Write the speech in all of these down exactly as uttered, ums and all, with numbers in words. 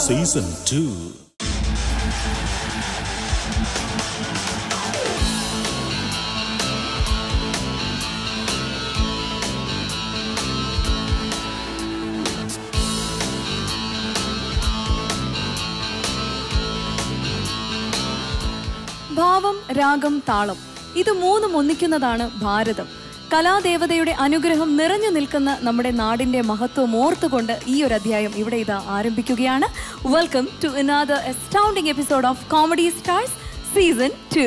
Season two. ഭാവം, രാഗം, താളം ഇത് മൂന്നും ഒന്നിക്കുന്നതാണ് ഭാരതം. കലാദേവതയുടെ അനുഗ്രഹം നിറഞ്ഞു നിൽക്കുന്ന നമ്മുടെ നാടിന്റെ മഹത്വം ഓർത്തുകൊണ്ട് ഈ ഒരു അധ്യായം ഇവിടെ ഇതാ ആരംഭിക്കുകയാണ്. Welcome to another astounding episode of comedy stars season two.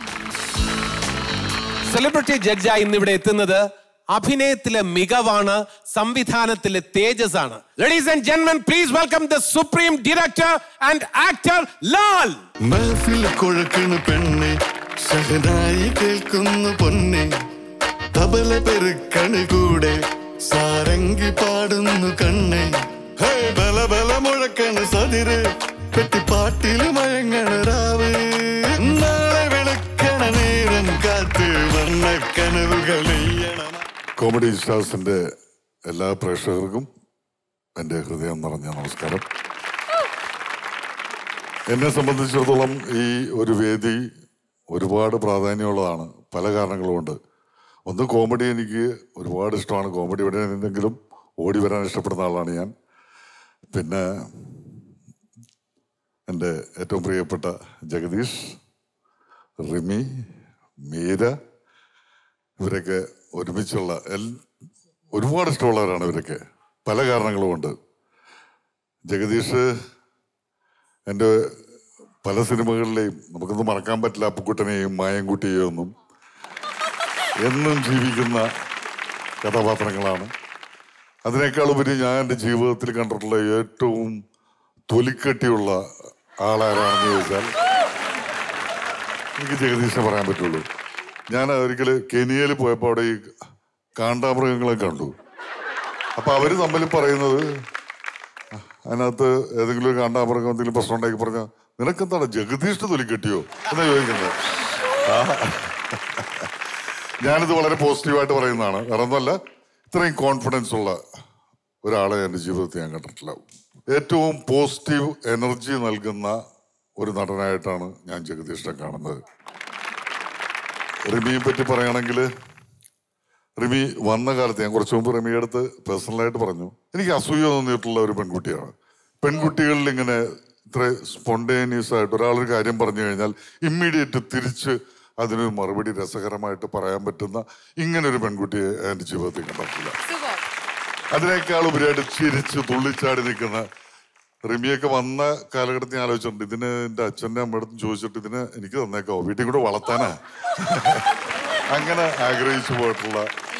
Celebrity ജഡ്ജായി ഇന്നിവിടെ എത്തുന്നത് അഭിനയത്തിലെ മികവാണ്, സംവിധാനത്തിലെ തേജസ്സാണ്. Ladies and gentlemen, please welcome the supreme director and actor Lal. മഹഫിൽ കൊഴുക്കണ പെണ്ണെ, സഹനായി കേൾക്കുന്നു പൊന്നെ, തബല പെരുക്കണ് കൂടെ, സാരംഗി പാടുന്നു കണ്ണെ, ബല ബല മുഴക്കണ് സതിര്, പെട്ടിപ്പാട്ടില് മയങ്ങണ രാവ്, നാളെ വെളുക്കണ നേരം കാത്ത് വന്ന കനവുകൾ നെയ്യണം. കോമഡി സ്റ്റാർസിന്റെ എല്ലാ പ്രേക്ഷകർക്കും എൻ്റെ ഹൃദയം നിറഞ്ഞ നമസ്കാരം. എന്നെ സംബന്ധിച്ചിടത്തോളം ഈ ഒരു വേദി ഒരുപാട് പ്രാധാന്യമുള്ളതാണ്, പല കാരണങ്ങളുമുണ്ട്. ഒന്ന്, കോമഡി എനിക്ക് ഒരുപാട് ഇഷ്ടമാണ്. കോമഡി ഇവിടെ എന്തെങ്കിലും ഓടി വരാൻ ഇഷ്ടപ്പെടുന്ന ആളാണ് ഞാൻ. പിന്നെ എൻ്റെ ഏറ്റവും പ്രിയപ്പെട്ട ജഗദീഷ്, റിമി, മീര, ഇവരൊക്കെ ഒരുമിച്ചുള്ള എൽ ഒരുപാട് ഇഷ്ടമുള്ളവരാണ് ഇവരൊക്കെ, പല കാരണങ്ങളുമുണ്ട്. ജഗദീഷ് എൻ്റെ പല സിനിമകളിലെയും നമുക്കൊന്നും മറക്കാൻ പറ്റില്ല, അപ്പുക്കുട്ടനെയും മായൻകുട്ടിയെയും ഒന്നും എന്നും ജീവിക്കുന്ന കഥാപാത്രങ്ങളാണ്. അതിനേക്കാളുപരി ഞാൻ എൻ്റെ ജീവിതത്തിൽ കണ്ടിട്ടുള്ള ഏറ്റവും തൊലിക്കട്ടിയുള്ള ആളാരാണെന്ന് ചോദിച്ചാൽ എനിക്ക് ജഗദീഷിനെ പറയാൻ പറ്റുള്ളൂ. ഞാൻ ഒരിക്കൽ കെനിയയിൽ പോയപ്പോൾ അവിടെ ഈ കാണ്ടാമൃഗങ്ങളെ കണ്ടു. അപ്പം അവർ തമ്മിൽ പറയുന്നത്, അതിനകത്ത് ഏതെങ്കിലും ഒരു കാണ്ടാമൃഗം എന്തെങ്കിലും പ്രശ്നം ഉണ്ടാക്കി പറഞ്ഞാൽ നിനക്കെന്താണ് ജഗദീഷിന് തൊലിക്കെട്ടിയോ എന്നാ ചോദിക്കുന്നത്. ഞാനിത് വളരെ പോസിറ്റീവായിട്ട് പറയുന്നതാണ്, വേറെ ഒന്നുമല്ല. ഇത്രയും കോൺഫിഡൻസ് ഉള്ള ഒരാളെ എൻ്റെ ജീവിതത്തിൽ ഞാൻ കണ്ടിട്ടില്ല. ഏറ്റവും പോസിറ്റീവ് എനർജി നൽകുന്ന ഒരു നടനായിട്ടാണ് ഞാൻ ജഗദീഷിനെ കാണുന്നത്. റിമിയെ പറ്റി പറയുകയാണെങ്കിൽ, റിമി വന്ന കാലത്ത് ഞാൻ കുറച്ച് മുമ്പ് റിമിയുടെ അടുത്ത് പേഴ്സണലായിട്ട് പറഞ്ഞു, എനിക്ക് അസൂയ തോന്നിയിട്ടുള്ള ഒരു പെൺകുട്ടിയാണ്. പെൺകുട്ടികളിൽ ഇങ്ങനെ ഇത്ര സ്പോണ്ടേനിയസ് ആയിട്ട് ഒരാളൊരു കാര്യം പറഞ്ഞു കഴിഞ്ഞാൽ ഇമ്മീഡിയറ്റ് തിരിച്ച് അതിനൊരു മറുപടി രസകരമായിട്ട് പറയാൻ പറ്റുന്ന ഇങ്ങനൊരു പെൺകുട്ടിയെ എൻ്റെ ജീവിതത്തിൽ കണ്ടിട്ടില്ല. അതിനേക്കാൾ ഉപരിയായിട്ട് ചിരിച്ച് തുള്ളിച്ചാടി നിൽക്കുന്ന റിമിയൊക്കെ വന്ന കാലഘട്ടത്തിൽ ഞാൻ ആലോചിച്ചിട്ടുണ്ട്, ഇതിന് എൻ്റെ അച്ഛൻ്റെ അമ്മയുടെ ചോദിച്ചിട്ട് ഇതിന് എനിക്ക് തന്നേക്കാവോ, വീട്ടിൽ കൂടെ വളർത്താനാ, അങ്ങനെ ആഗ്രഹിച്ചു പോയിട്ടുള്ള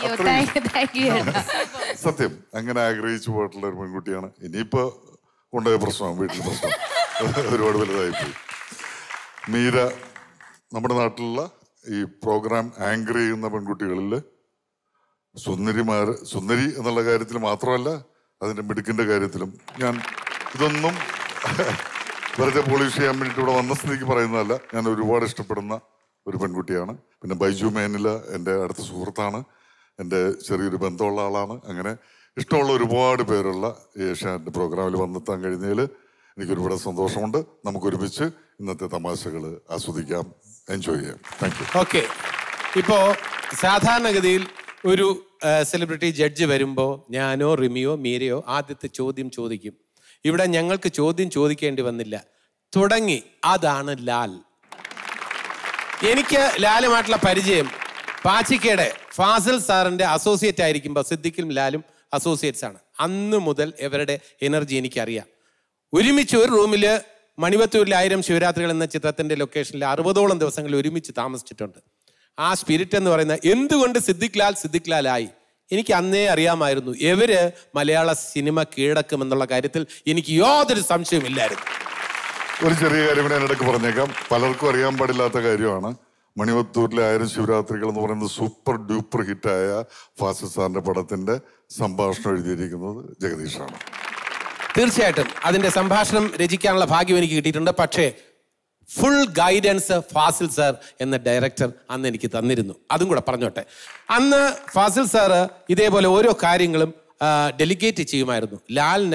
സത്യം അങ്ങനെ ആഗ്രഹിച്ചു പോയിട്ടുള്ള ഒരു പെൺകുട്ടിയാണ്. ഇനിയിപ്പോ കൊണ്ടുപോയ പ്രശ്നമാണ്, വീട്ടിൽ പ്രശ്നം ഒരുപാട് വലുതായിപ്പോയി. മീര നമ്മുടെ നാട്ടിലുള്ള ഈ പ്രോഗ്രാം ആങ്കർ ചെയ്യുന്ന പെൺകുട്ടികളിൽ സുന്ദരിമാർ, സുന്ദരി എന്നുള്ള കാര്യത്തിൽ മാത്രമല്ല അതിൻ്റെ മിടുക്കിൻ്റെ കാര്യത്തിലും, ഞാൻ ഇതൊന്നും വെറുതെ പോളിഷ് ചെയ്യാൻ വേണ്ടിയിട്ട് ഇവിടെ വന്ന സ്ഥിതിക്ക് പറയുന്നതല്ല, ഞാൻ ഒരുപാട് ഇഷ്ടപ്പെടുന്ന ഒരു പെൺകുട്ടിയാണ്. പിന്നെ ബൈജു മേനില എൻ്റെ അടുത്ത സുഹൃത്താണ്, എൻ്റെ ചെറിയൊരു ബന്ധമുള്ള ആളാണ്. അങ്ങനെ ഇഷ്ടമുള്ള ഒരുപാട് പേരുള്ള ഏഷ്യാനെറ്റ് പ്രോഗ്രാമിൽ വന്നെത്താൻ കഴിഞ്ഞതിൽ എനിക്ക് ഒരുപാട് സന്തോഷമുണ്ട്. നമുക്ക് ഒരുമിച്ച് ഇന്നത്തെ തമാശകൾ ആസ്വദിക്കാം, എൻജോയ് ചെയ്യാം. Thank you. ഓക്കെ, ഇപ്പോൾ സാധാരണഗതിയിൽ ഒരു സെലിബ്രിറ്റി ജഡ്ജ് വരുമ്പോൾ ഞാനോ റിമിയോ മീരയോ ആദ്യത്തെ ചോദ്യം ചോദിക്കും. ഇവിടെ ഞങ്ങൾക്ക് ചോദ്യം ചോദിക്കേണ്ടി വന്നില്ല, തുടങ്ങി. അതാണ് ലാൽ. എനിക്ക് ലാലുമായിട്ടുള്ള പരിചയം പാച്ചിക്കയുടെ ഫാസിൽ സാറിൻ്റെ അസോസിയേറ്റ് ആയിരിക്കുമ്പോൾ സിദ്ദിഖും ലാലും അസോസിയേറ്റ്സ് ആണ്. അന്ന് മുതൽ ഇവരുടെ എനർജി എനിക്കറിയാം. ഒരുമിച്ച് ഒരു റൂമിൽ മണിവത്തൂരിലെ ആയിരം ശിവരാത്രികൾ എന്ന ചിത്രത്തിൻ്റെ ലൊക്കേഷനിൽ അറുപതോളം ദിവസങ്ങൾ ഒരുമിച്ച് താമസിച്ചിട്ടുണ്ട്. ആ സ്പിരിറ്റ് എന്ന് പറയുന്ന എന്തുകൊണ്ട് സിദ്ദിഖ് ലാൽ സിദ്ദിഖ് ലാൽ ആയി എനിക്ക് അന്നേ അറിയാമായിരുന്നു. ഇവര് മലയാള സിനിമ കീഴടക്കുമെന്നുള്ള കാര്യത്തിൽ എനിക്ക് യാതൊരു സംശയമില്ലായിരുന്നു. ഒരു ചെറിയ കാര്യം കൂടെ ഞാനിടയ്ക്ക് പറഞ്ഞേക്കാം, പലർക്കും അറിയാൻ പാടില്ലാത്ത കാര്യമാണ്. മണിവത്തൂരിലെ ആയിരം ശിവരാത്രികൾ എന്ന് പറയുന്നത് സൂപ്പർ ഡ്യൂപ്പർ ഹിറ്റായ ഫാസിൽ സാറിന്റെ പടത്തിന്റെ സംഭാഷണം എഴുതിയിരിക്കുന്നത് ജഗദീഷാണ്. തീർച്ചയായിട്ടും അതിന്റെ സംഭാഷണം രചിക്കാനുള്ള ഭാഗ്യം എനിക്ക് കിട്ടിയിട്ടുണ്ട്. പക്ഷേ ഫുൾ ഗൈഡൻസ് ഫാസിൽ സാർ എന്ന ഡയറക്ടർ അന്ന് എനിക്ക് തന്നിരുന്നു. അതും കൂടെ പറഞ്ഞോട്ടെ. അന്ന് ഫാസിൽ സാറ് ഇതേപോലെ ഓരോ കാര്യങ്ങളും ഡെലിഗേറ്റ് ചെയ്യുമായിരുന്നു. ലാലിന്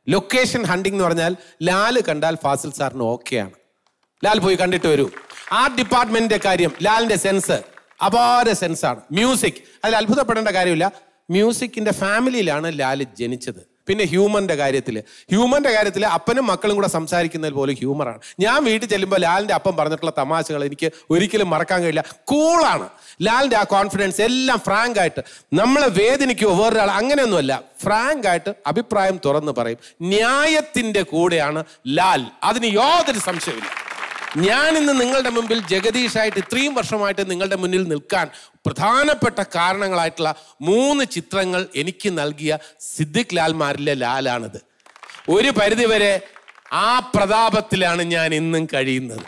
ലൊക്കേഷൻ ഹണ്ടിങ് എന്ന് പറഞ്ഞാൽ ലാല് കണ്ടാൽ ഫാസിൽ സാറിന് ഓക്കെയാണ്. ലാൽ പോയി കണ്ടിട്ട് വരൂ. ആർട്ട് ഡിപ്പാർട്ട്മെന്റിന്റെ കാര്യം, ലാലിന്റെ സെൻസ് അപാര സെൻസാണ്. മ്യൂസിക്, അതിൽ അത്ഭുതപ്പെടേണ്ട കാര്യമില്ല. മ്യൂസിക്കിന്റെ ഫാമിലിയിലാണ് ലാൽ ജനിച്ചത്. പിന്നെ ഹ്യൂമന്റെ കാര്യത്തിൽ ഹ്യൂമന്റെ കാര്യത്തിൽ അപ്പനും മക്കളും കൂടെ സംസാരിക്കുന്നത് പോലെ ഹ്യൂമറാണ്. ഞാൻ വീട്ടിൽ ചെല്ലുമ്പോൾ ലാലിന്റെ അപ്പം പറഞ്ഞിട്ടുള്ള തമാശകൾ എനിക്ക് ഒരിക്കലും മറക്കാൻ കഴിയില്ല. കൂളാണ് ലാലിന്റെ ആ കോൺഫിഡൻസ്. എല്ലാം ഫ്രാങ്ക് ആയിട്ട്, നമ്മളെ വേദനിക്കുമോ വേറൊരാൾ, അങ്ങനെയൊന്നുമല്ല. ഫ്രാങ്ക് ആയിട്ട് അഭിപ്രായം തുറന്ന് പറയും. ന്യായത്തിന്റെ കൂടെയാണ് ലാൽ, അതിന് യാതൊരു സംശയമില്ല. ഞാൻ ഇന്ന് നിങ്ങളുടെ മുമ്പിൽ ജഗദീഷായിട്ട് ഇത്രയും വർഷമായിട്ട് നിങ്ങളുടെ മുന്നിൽ നിൽക്കാൻ പ്രധാനപ്പെട്ട കാരണങ്ങളായിട്ടുള്ള മൂന്ന് ചിത്രങ്ങൾ എനിക്ക് നൽകിയ സിദ്ദിഖ് ലാൽമാരിലെ ലാലാണിത്. ഒരു പരിധിവരെ ആ പ്രതാപത്തിലാണ് ഞാൻ ഇന്നും കഴിയുന്നത്.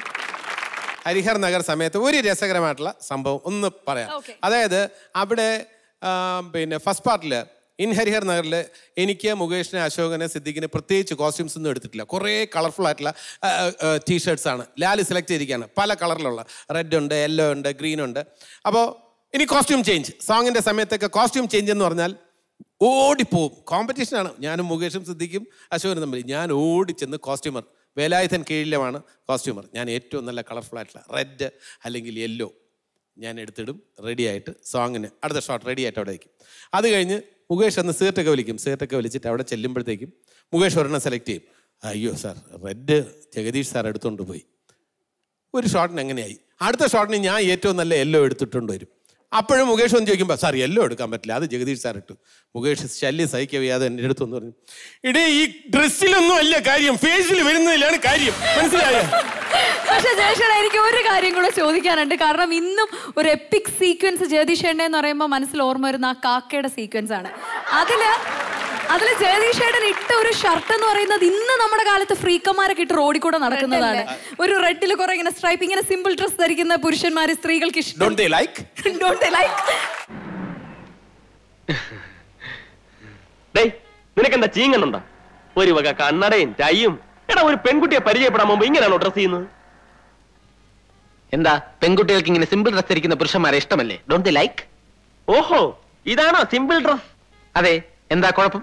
ഹരിഹർ നഗർ സമയത്ത് ഒരു രസകരമായിട്ടുള്ള സംഭവം ഒന്ന് പറയാം. അതായത് അവിടെ പിന്നെ ഫസ്റ്റ് പാർട്ടിൽ ഇൻ ഹരിഹർ നഗറിൽ എനിക്ക് മുകേഷിനെ, അശോകനെ, സിദ്ദിഖിനെ പ്രത്യേകിച്ച് കോസ്റ്റ്യൂംസ് ഒന്നും എടുത്തിട്ടില്ല. കുറേ കളർഫുൾ ആയിട്ടുള്ള ടീഷർട്ട്സ് ആണ് ലാൽ സെലക്ട് ചെയ്തിരിക്കുകയാണ്. പല കളറിലുള്ള റെഡ് ഉണ്ട്, യെല്ലോ ഉണ്ട്, ഗ്രീൻ ഉണ്ട്. അപ്പോൾ ഇനി കോസ്റ്റ്യൂം ചേഞ്ച്, സോങ്ങിൻ്റെ സമയത്തൊക്കെ കോസ്റ്റ്യൂം ചേഞ്ച് എന്ന് പറഞ്ഞാൽ ഓടിപ്പോവും. കോമ്പറ്റീഷനാണ് ഞാനും മുകേഷും സിദ്ദിഖും അശോകനും തമ്മിൽ. ഞാൻ ഓടിച്ചെന്ന് കോസ്റ്റ്യൂമർ, വേലായുധൻ കീഴിലുമാണ് കോസ്റ്റ്യൂമർ. ഞാൻ ഏറ്റവും നല്ല കളർഫുൾ ആയിട്ടുള്ള റെഡ് അല്ലെങ്കിൽ യെല്ലോ ഞാൻ എടുത്തിടും. റെഡി ആയിട്ട് സോങ്ങിന് അടുത്ത ഷോട്ട് റെഡി ആയിട്ട് അവിടെ വയ്ക്കും. അത് കഴിഞ്ഞ് മുകേഷ് അന്ന് സീർട്ടൊക്കെ വലിക്കും. സീർട്ടൊക്കെ വലിച്ചിട്ട് അവിടെ ചെല്ലുമ്പോഴത്തേക്കും മുകേഷ് ഒരെണ്ണം സെലക്ട് ചെയ്യും. അയ്യോ സാർ, റെഡ് ജഗദീഷ് സാർ എടുത്തുകൊണ്ട് പോയി. ഒരു ഷോട്ടിന് എങ്ങനെയായി? അടുത്ത ഷോട്ടിന് ഞാൻ ഏറ്റവും നല്ല യെല്ലോ എടുത്തിട്ടുണ്ട് വരും. അപ്പോഴും മുകേഷ് ഒന്ന് ചോദിക്കുമ്പോൾ സാർ യെല്ലോ എടുക്കാൻ പറ്റില്ല, അത് ജഗദീഷ് സാർ ഇട്ടു. മുകേഷ് ശല്യം സഹിക്കുക വയ്യാതെ എൻ്റെ അടുത്തൊന്ന് പറഞ്ഞു, ഇടേ ഈ ഡ്രസ്സിലൊന്നും അല്ല കാര്യം, ഫേസിൽ വരുന്നതിലാണ് കാര്യം, മനസ്സിലായോ? പക്ഷെ ജയശേഖര, എനിക്ക് ഒരു കാര്യം കൂടെ ചോദിക്കാനുണ്ട്. കാരണം ഇന്നും ഒരു എപ്പിക് സീക്വൻസ് ജഗദീഷേട്ടൻ എന്ന് പറയുമ്പോൾ മനസ്സിൽ ഓർമ്മ വരുന്ന ആ കാക്കയുടെ സീക്വൻസ് ആണ്. അതില് അതില് ജഗദീഷേട്ടൻ ഇട്ട ഒരു ഷർട്ട് എന്ന് പറയുന്നത് ഇന്ന് നമ്മുടെ കാലത്ത് ഫ്രീക്കന്മാരൊക്കെ ഇട്ട് റോഡിൽ കൂടെ നടക്കുന്നതാണ്. ഒരു റെഡിൽ കുറെ ഇങ്ങനെ സ്ട്രൈപ്പ്, ഇങ്ങനെ സിമ്പിൾ ഡ്രസ് ധരിക്കുന്ന പുരുഷന്മാര് സ്ത്രീകൾക്ക് ഇഷ്ടം. Don't they like? Don't they like? നിനക്കെന്താ ചീങ്ങനുണ്ടോ? ഒരു വക കണ്ണടയും ടൈയും. എടാ, ഒരു പെൺകുട്ടിയെ പരിചയപ്പെടാൻ മുമ്പ് ഇങ്ങനെയാണോ ഡ്രസ് ചെയ്യുന്നത്? എന്താ, പെൺകുട്ടികൾക്ക് ഇങ്ങനെ സിമ്പിൾ ഡ്രസ് ധരിക്കുന്ന പുരുഷന്മാരെ ഇഷ്ടമല്ലേ? Don't they like? ഓഹോ, ഇതാണോ സിമ്പിൾ ഡ്രസ്? അതെ, എന്താ കുഴപ്പം?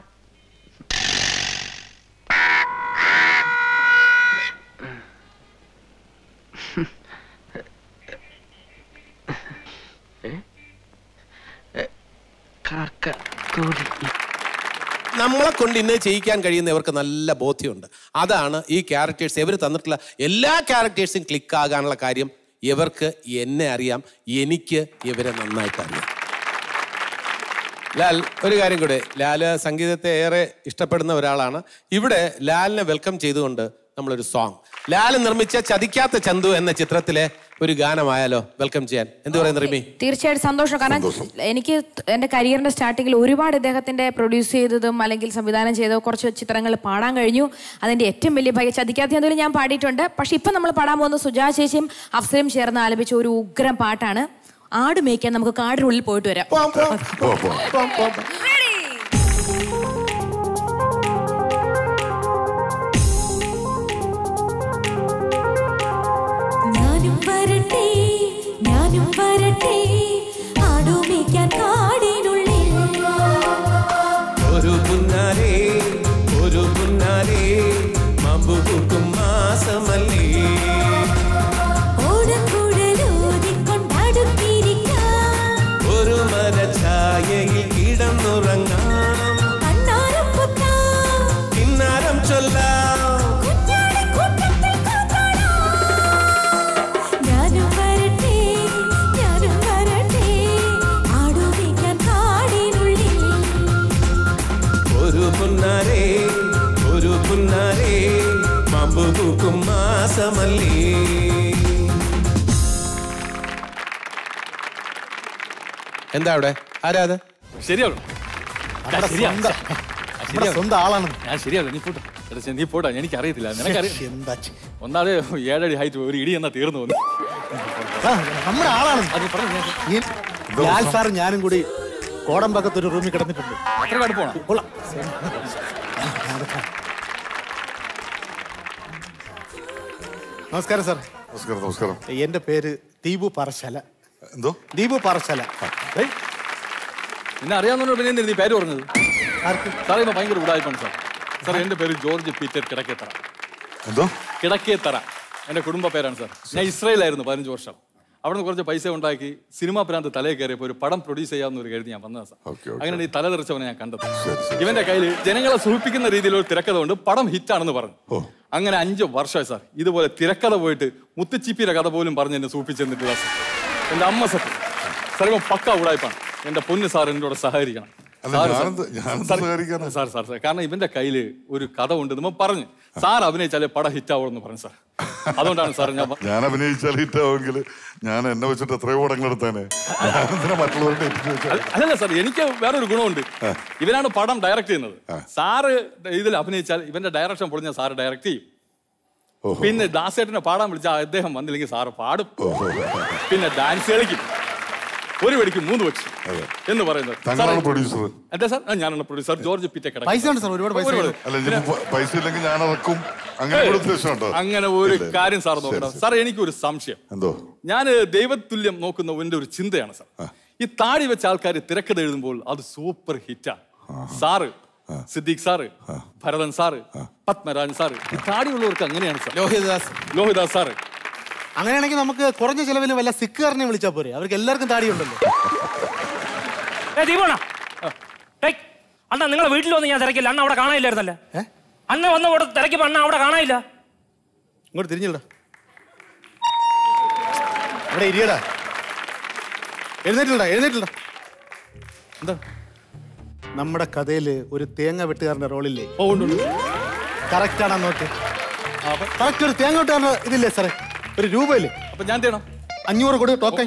നമ്മളെ കൊണ്ട് ഇന്ന് ചെയ്യിക്കാൻ കഴിയുന്നവർക്ക് നല്ല ബോധ്യമുണ്ട്. അതാണ് ഈ ക്യാരക്ടേഴ്സ് ഇവർ തന്നിട്ടുള്ള എല്ലാ ക്യാരക്ടേഴ്സും ക്ലിക്ക് ആകാനുള്ള കാര്യം. ഇവർക്ക് എന്നെ അറിയാം, എനിക്ക് ഇവരെ നന്നായിട്ട് അറിയാം. ലാൽ, ഒരു കാര്യം കൂടെ, ലാല് സംഗീതത്തെ ഏറെ ഇഷ്ടപ്പെടുന്ന ഒരാളാണ്. ഇവിടെ ലാലിനെ വെൽക്കം ചെയ്തുകൊണ്ട് നമ്മളൊരു സോങ്, ലാൽ നിർമ്മിച്ച ചതിക്കാത്ത ചന്തു എന്ന ചിത്രത്തിലെ ഒരു ഗാനമായാലോ വെൽക്കം ചെയ്യാൻ? എന്ത് പറയുന്നു റിമി? തീർച്ചയായിട്ടും സന്തോഷം. കാരണം എനിക്ക് എന്റെ കരിയറിന്റെ സ്റ്റാർട്ടിങ്ങിൽ ഒരുപാട് ഇദ്ദേഹത്തിന്റെ പ്രൊഡ്യൂസ് ചെയ്തതും അല്ലെങ്കിൽ സംവിധാനം ചെയ്തതും കുറച്ച് ചിത്രങ്ങൾ പാടാൻ കഴിഞ്ഞു. അതിന്റെ ഏറ്റവും വലിയ ഭാഗ്യം ചതിക്കാത്ത ചന്തുവിൽ ഞാൻ പാടിയിട്ടുണ്ട്. പക്ഷെ ഇപ്പൊ നമ്മൾ പാടാൻ പോകുന്ന സുജാ ചേച്ചിയും അഫ്സലും ചേർന്ന് ആലപിച്ച ഒരു ഉഗ്രം പാട്ടാണ്. ആട് മേയ്ക്കാൻ നമുക്ക് കാടിനുള്ളിൽ പോയിട്ട് വരാം. ഞാനും വരട്ടെ, ഞാനും വരട്ടെ, ആടു മേയ്ക്കാൻ കാടിനുള്ളിൽ. ഒരു പുന്നാരേ, ഒരു പുന്നാരേ, മാമ്പു പൂക്കും മാസമല്ലേ, ഒരു മരഛായയിൽ കിടന്നുറങ്ങാം, കിന്നാരം ചൊല്ലാം. ഞാനും വരട്ടെ, ഞാനും വരട്ടെ, ആടു മേയ്ക്കാൻ കാടിനുള്ളിൽ. ഒരു പുന്നാരേ, ഒരു പുന്നാരേ, മാമ്പു പൂക്കും മാസമല്ലേ. എന്താ അവിടെ ആരാത്? ശരിയാവും, സ്വന്തം ആളാണ് ഞാൻ. ശരിയാവും, നീ പോട്ടെ, നീ പോട്ടാ. എനിക്ക് അറിയത്തില്ല, നിനക്കറിയാം. ഒന്നാമത് ഏഴടി ഹൈറ്റ് ഒരു ഇടി എന്നാ തീർന്നു വന്നു. നമ്മുടെ ആളാണ്. ലാൽ സാർ ഞാനും കൂടി കോടമ്പക്കത്ത് ഒരു റൂമിൽ കിടന്നിട്ടുണ്ട്. അത്ര കടുപ്പാണോ? കൊള്ളാം. നമസ്കാരം സാർ. നമസ്കാരം. നമസ്കാരം. എന്റെ പേര് ദീപു പറശല. എന്തോ? ദീപു പറശല. എന്നെ അറിയാവുന്ന പിന്നെ നീ പേര് പറഞ്ഞത്? ആർക്ക്? സാറേ ഭയങ്കര ഉടായ്പാണ് സാർ. സാർ എന്റെ പേര് ജോർജ് പീറ്റർ കിടക്കേത്തറ. എന്തോ കിടക്കേത്തറ എന്റെ കുടുംബ പേരാണ് സാർ. ഞാൻ ഇസ്രായേലായിരുന്നു പതിനഞ്ച് വർഷം. അവിടെ നിന്ന് കുറച്ച് പൈസ ഉണ്ടാക്കി സിനിമാ പ്രാന്ത് തലയിൽ കയറിയപ്പോൾ ഒരു പടം പ്രൊഡ്യൂസ് ചെയ്യാവുന്ന ഒരു കരുതി ഞാൻ വന്നതാണ് സാർ. അങ്ങനെയാണ് ഈ തല തെറിച്ചവനെ ഞാൻ കണ്ടത്. ഇവന്റെ കയ്യിൽ ജനങ്ങളെ സൂചിപ്പിക്കുന്ന രീതിയിൽ ഒരു തിരക്കഥ കൊണ്ട് പടം ഹിറ്റാണെന്ന് പറഞ്ഞു. അങ്ങനെ അഞ്ച് വർഷമായി സാർ ഇതുപോലെ തിരക്കഥ പോയിട്ട് മുത്തുച്ചിപ്പിയുടെ കഥ പോലും പറഞ്ഞ് എന്നെ സൂചിപ്പിച്ചെന്നിട്ടില്ല സാർ. എന്റെ അമ്മ സത്യം സാർ ഇവൻ പക്ക ഉടായ്പാണ്. എന്റെ പൊന്ന് സാർ എന്നോട് സഹകരിക്കണം സാർ. സാർ സാർ കാരണം ഇവന്റെ കയ്യില് ഒരു കഥ ഉണ്ട് നമ്മൾ പറഞ്ഞു സാർ അഭിനയിച്ചാലേ പടം ഹിറ്റാവുമെന്ന് പറഞ്ഞു സാർ. അതുകൊണ്ടാണ് സാർ ഞാൻ ഞാൻ അഭിനയിച്ചാൽ ഹിറ്റാവെങ്കിൽ ഞാൻ എന്നെ വെച്ചിട്ട് എത്രയോ പടങ്ങൾ എടുത്തേനെ. മറ്റുള്ളവരുടെ അല്ലല്ല സാർ എനിക്ക് വേറൊരു ഗുണമുണ്ട്. ഇവനാണ് പടം ഡയറക്ട് ചെയ്യുന്നത്. സാറ് ഇതിൽ അഭിനയിച്ചാൽ ഇവന്റെ ഡയറക്ഷൻ പൊളിഞ്ഞാൽ സാറ് ഡയറക്ട് ചെയ്യും. പിന്നെ ദാസേട്ടനെ പാടാൻ വിളിച്ചാൽ അദ്ദേഹം വന്നില്ലെങ്കിൽ സാറ് പാടും. പിന്നെ ഡാൻസ് കളിക്കും. ഒരു വെടിക്ക് മൂന്ന് വെച്ച് എന്ന് പറയുന്നത്. എന്റെ സാർ ഞാനാണ് പ്രൊഡ്യൂസർ ജോർജ് പീറ്റർ. അങ്ങനെ ഒരു കാര്യം സാർ നോക്കണം സാർ. എനിക്കൊരു സംശയം. ഞാൻ ദൈവതുല്യം നോക്കുന്ന എന്റെ ഒരു ചിന്തയാണ് സാർ. ഈ താടി വെച്ച ആൾക്കാർ തിരക്കഥ എഴുതുമ്പോൾ അത് സൂപ്പർ ഹിറ്റാണ്. Sir Siddique sir Bharathan sir Padmarajan sir ഈ താടിയുള്ളവർക്ക് അങ്ങനെയാണ് സാർ. ലോഹിതദാസ് ലോഹിതദാസ് സാറ് അങ്ങനെയാണെങ്കിൽ നമുക്ക് കുറഞ്ഞ ചെലവിൽ വല്ല സിക്കുകാരനെ വിളിച്ചാൽ പോരെ? അവർക്ക് എല്ലാവർക്കും താടിയുണ്ടല്ലോ. അണ്ണ നിങ്ങളെ വീട്ടിൽ വന്ന് ഞാൻ തിരക്കില്ല. അണ്ണ അവിടെ കാണാനില്ലായിരുന്നല്ലേ? അണ്ണ വന്ന അവിടെ തിരക്കിപ്പോ അണ്ണ അവിടെ കാണാനില്ല. ഇങ്ങോട്ട് തിരിഞ്ഞില്ല. അവിടെ ഇരിയടാ. എഴുന്നേറ്റില്ല എഴുന്നേറ്റില്ല. എന്താ നമ്മുടെ കഥയില് ഒരു തേങ്ങ വെട്ടുകാരന്റെ റോളില്ലേ? കറക്റ്റ് ആണോ നോക്ക്. കറക്റ്റ് ഒരു തേങ്ങ വെട്ടുകാരന്റെ ഇതില്ലേ സാറേ? ഒരു രൂപയില്ലേ? അപ്പൊ ഞാൻ തേണം അഞ്ഞൂറ് കൊടു ടോക്കൺ.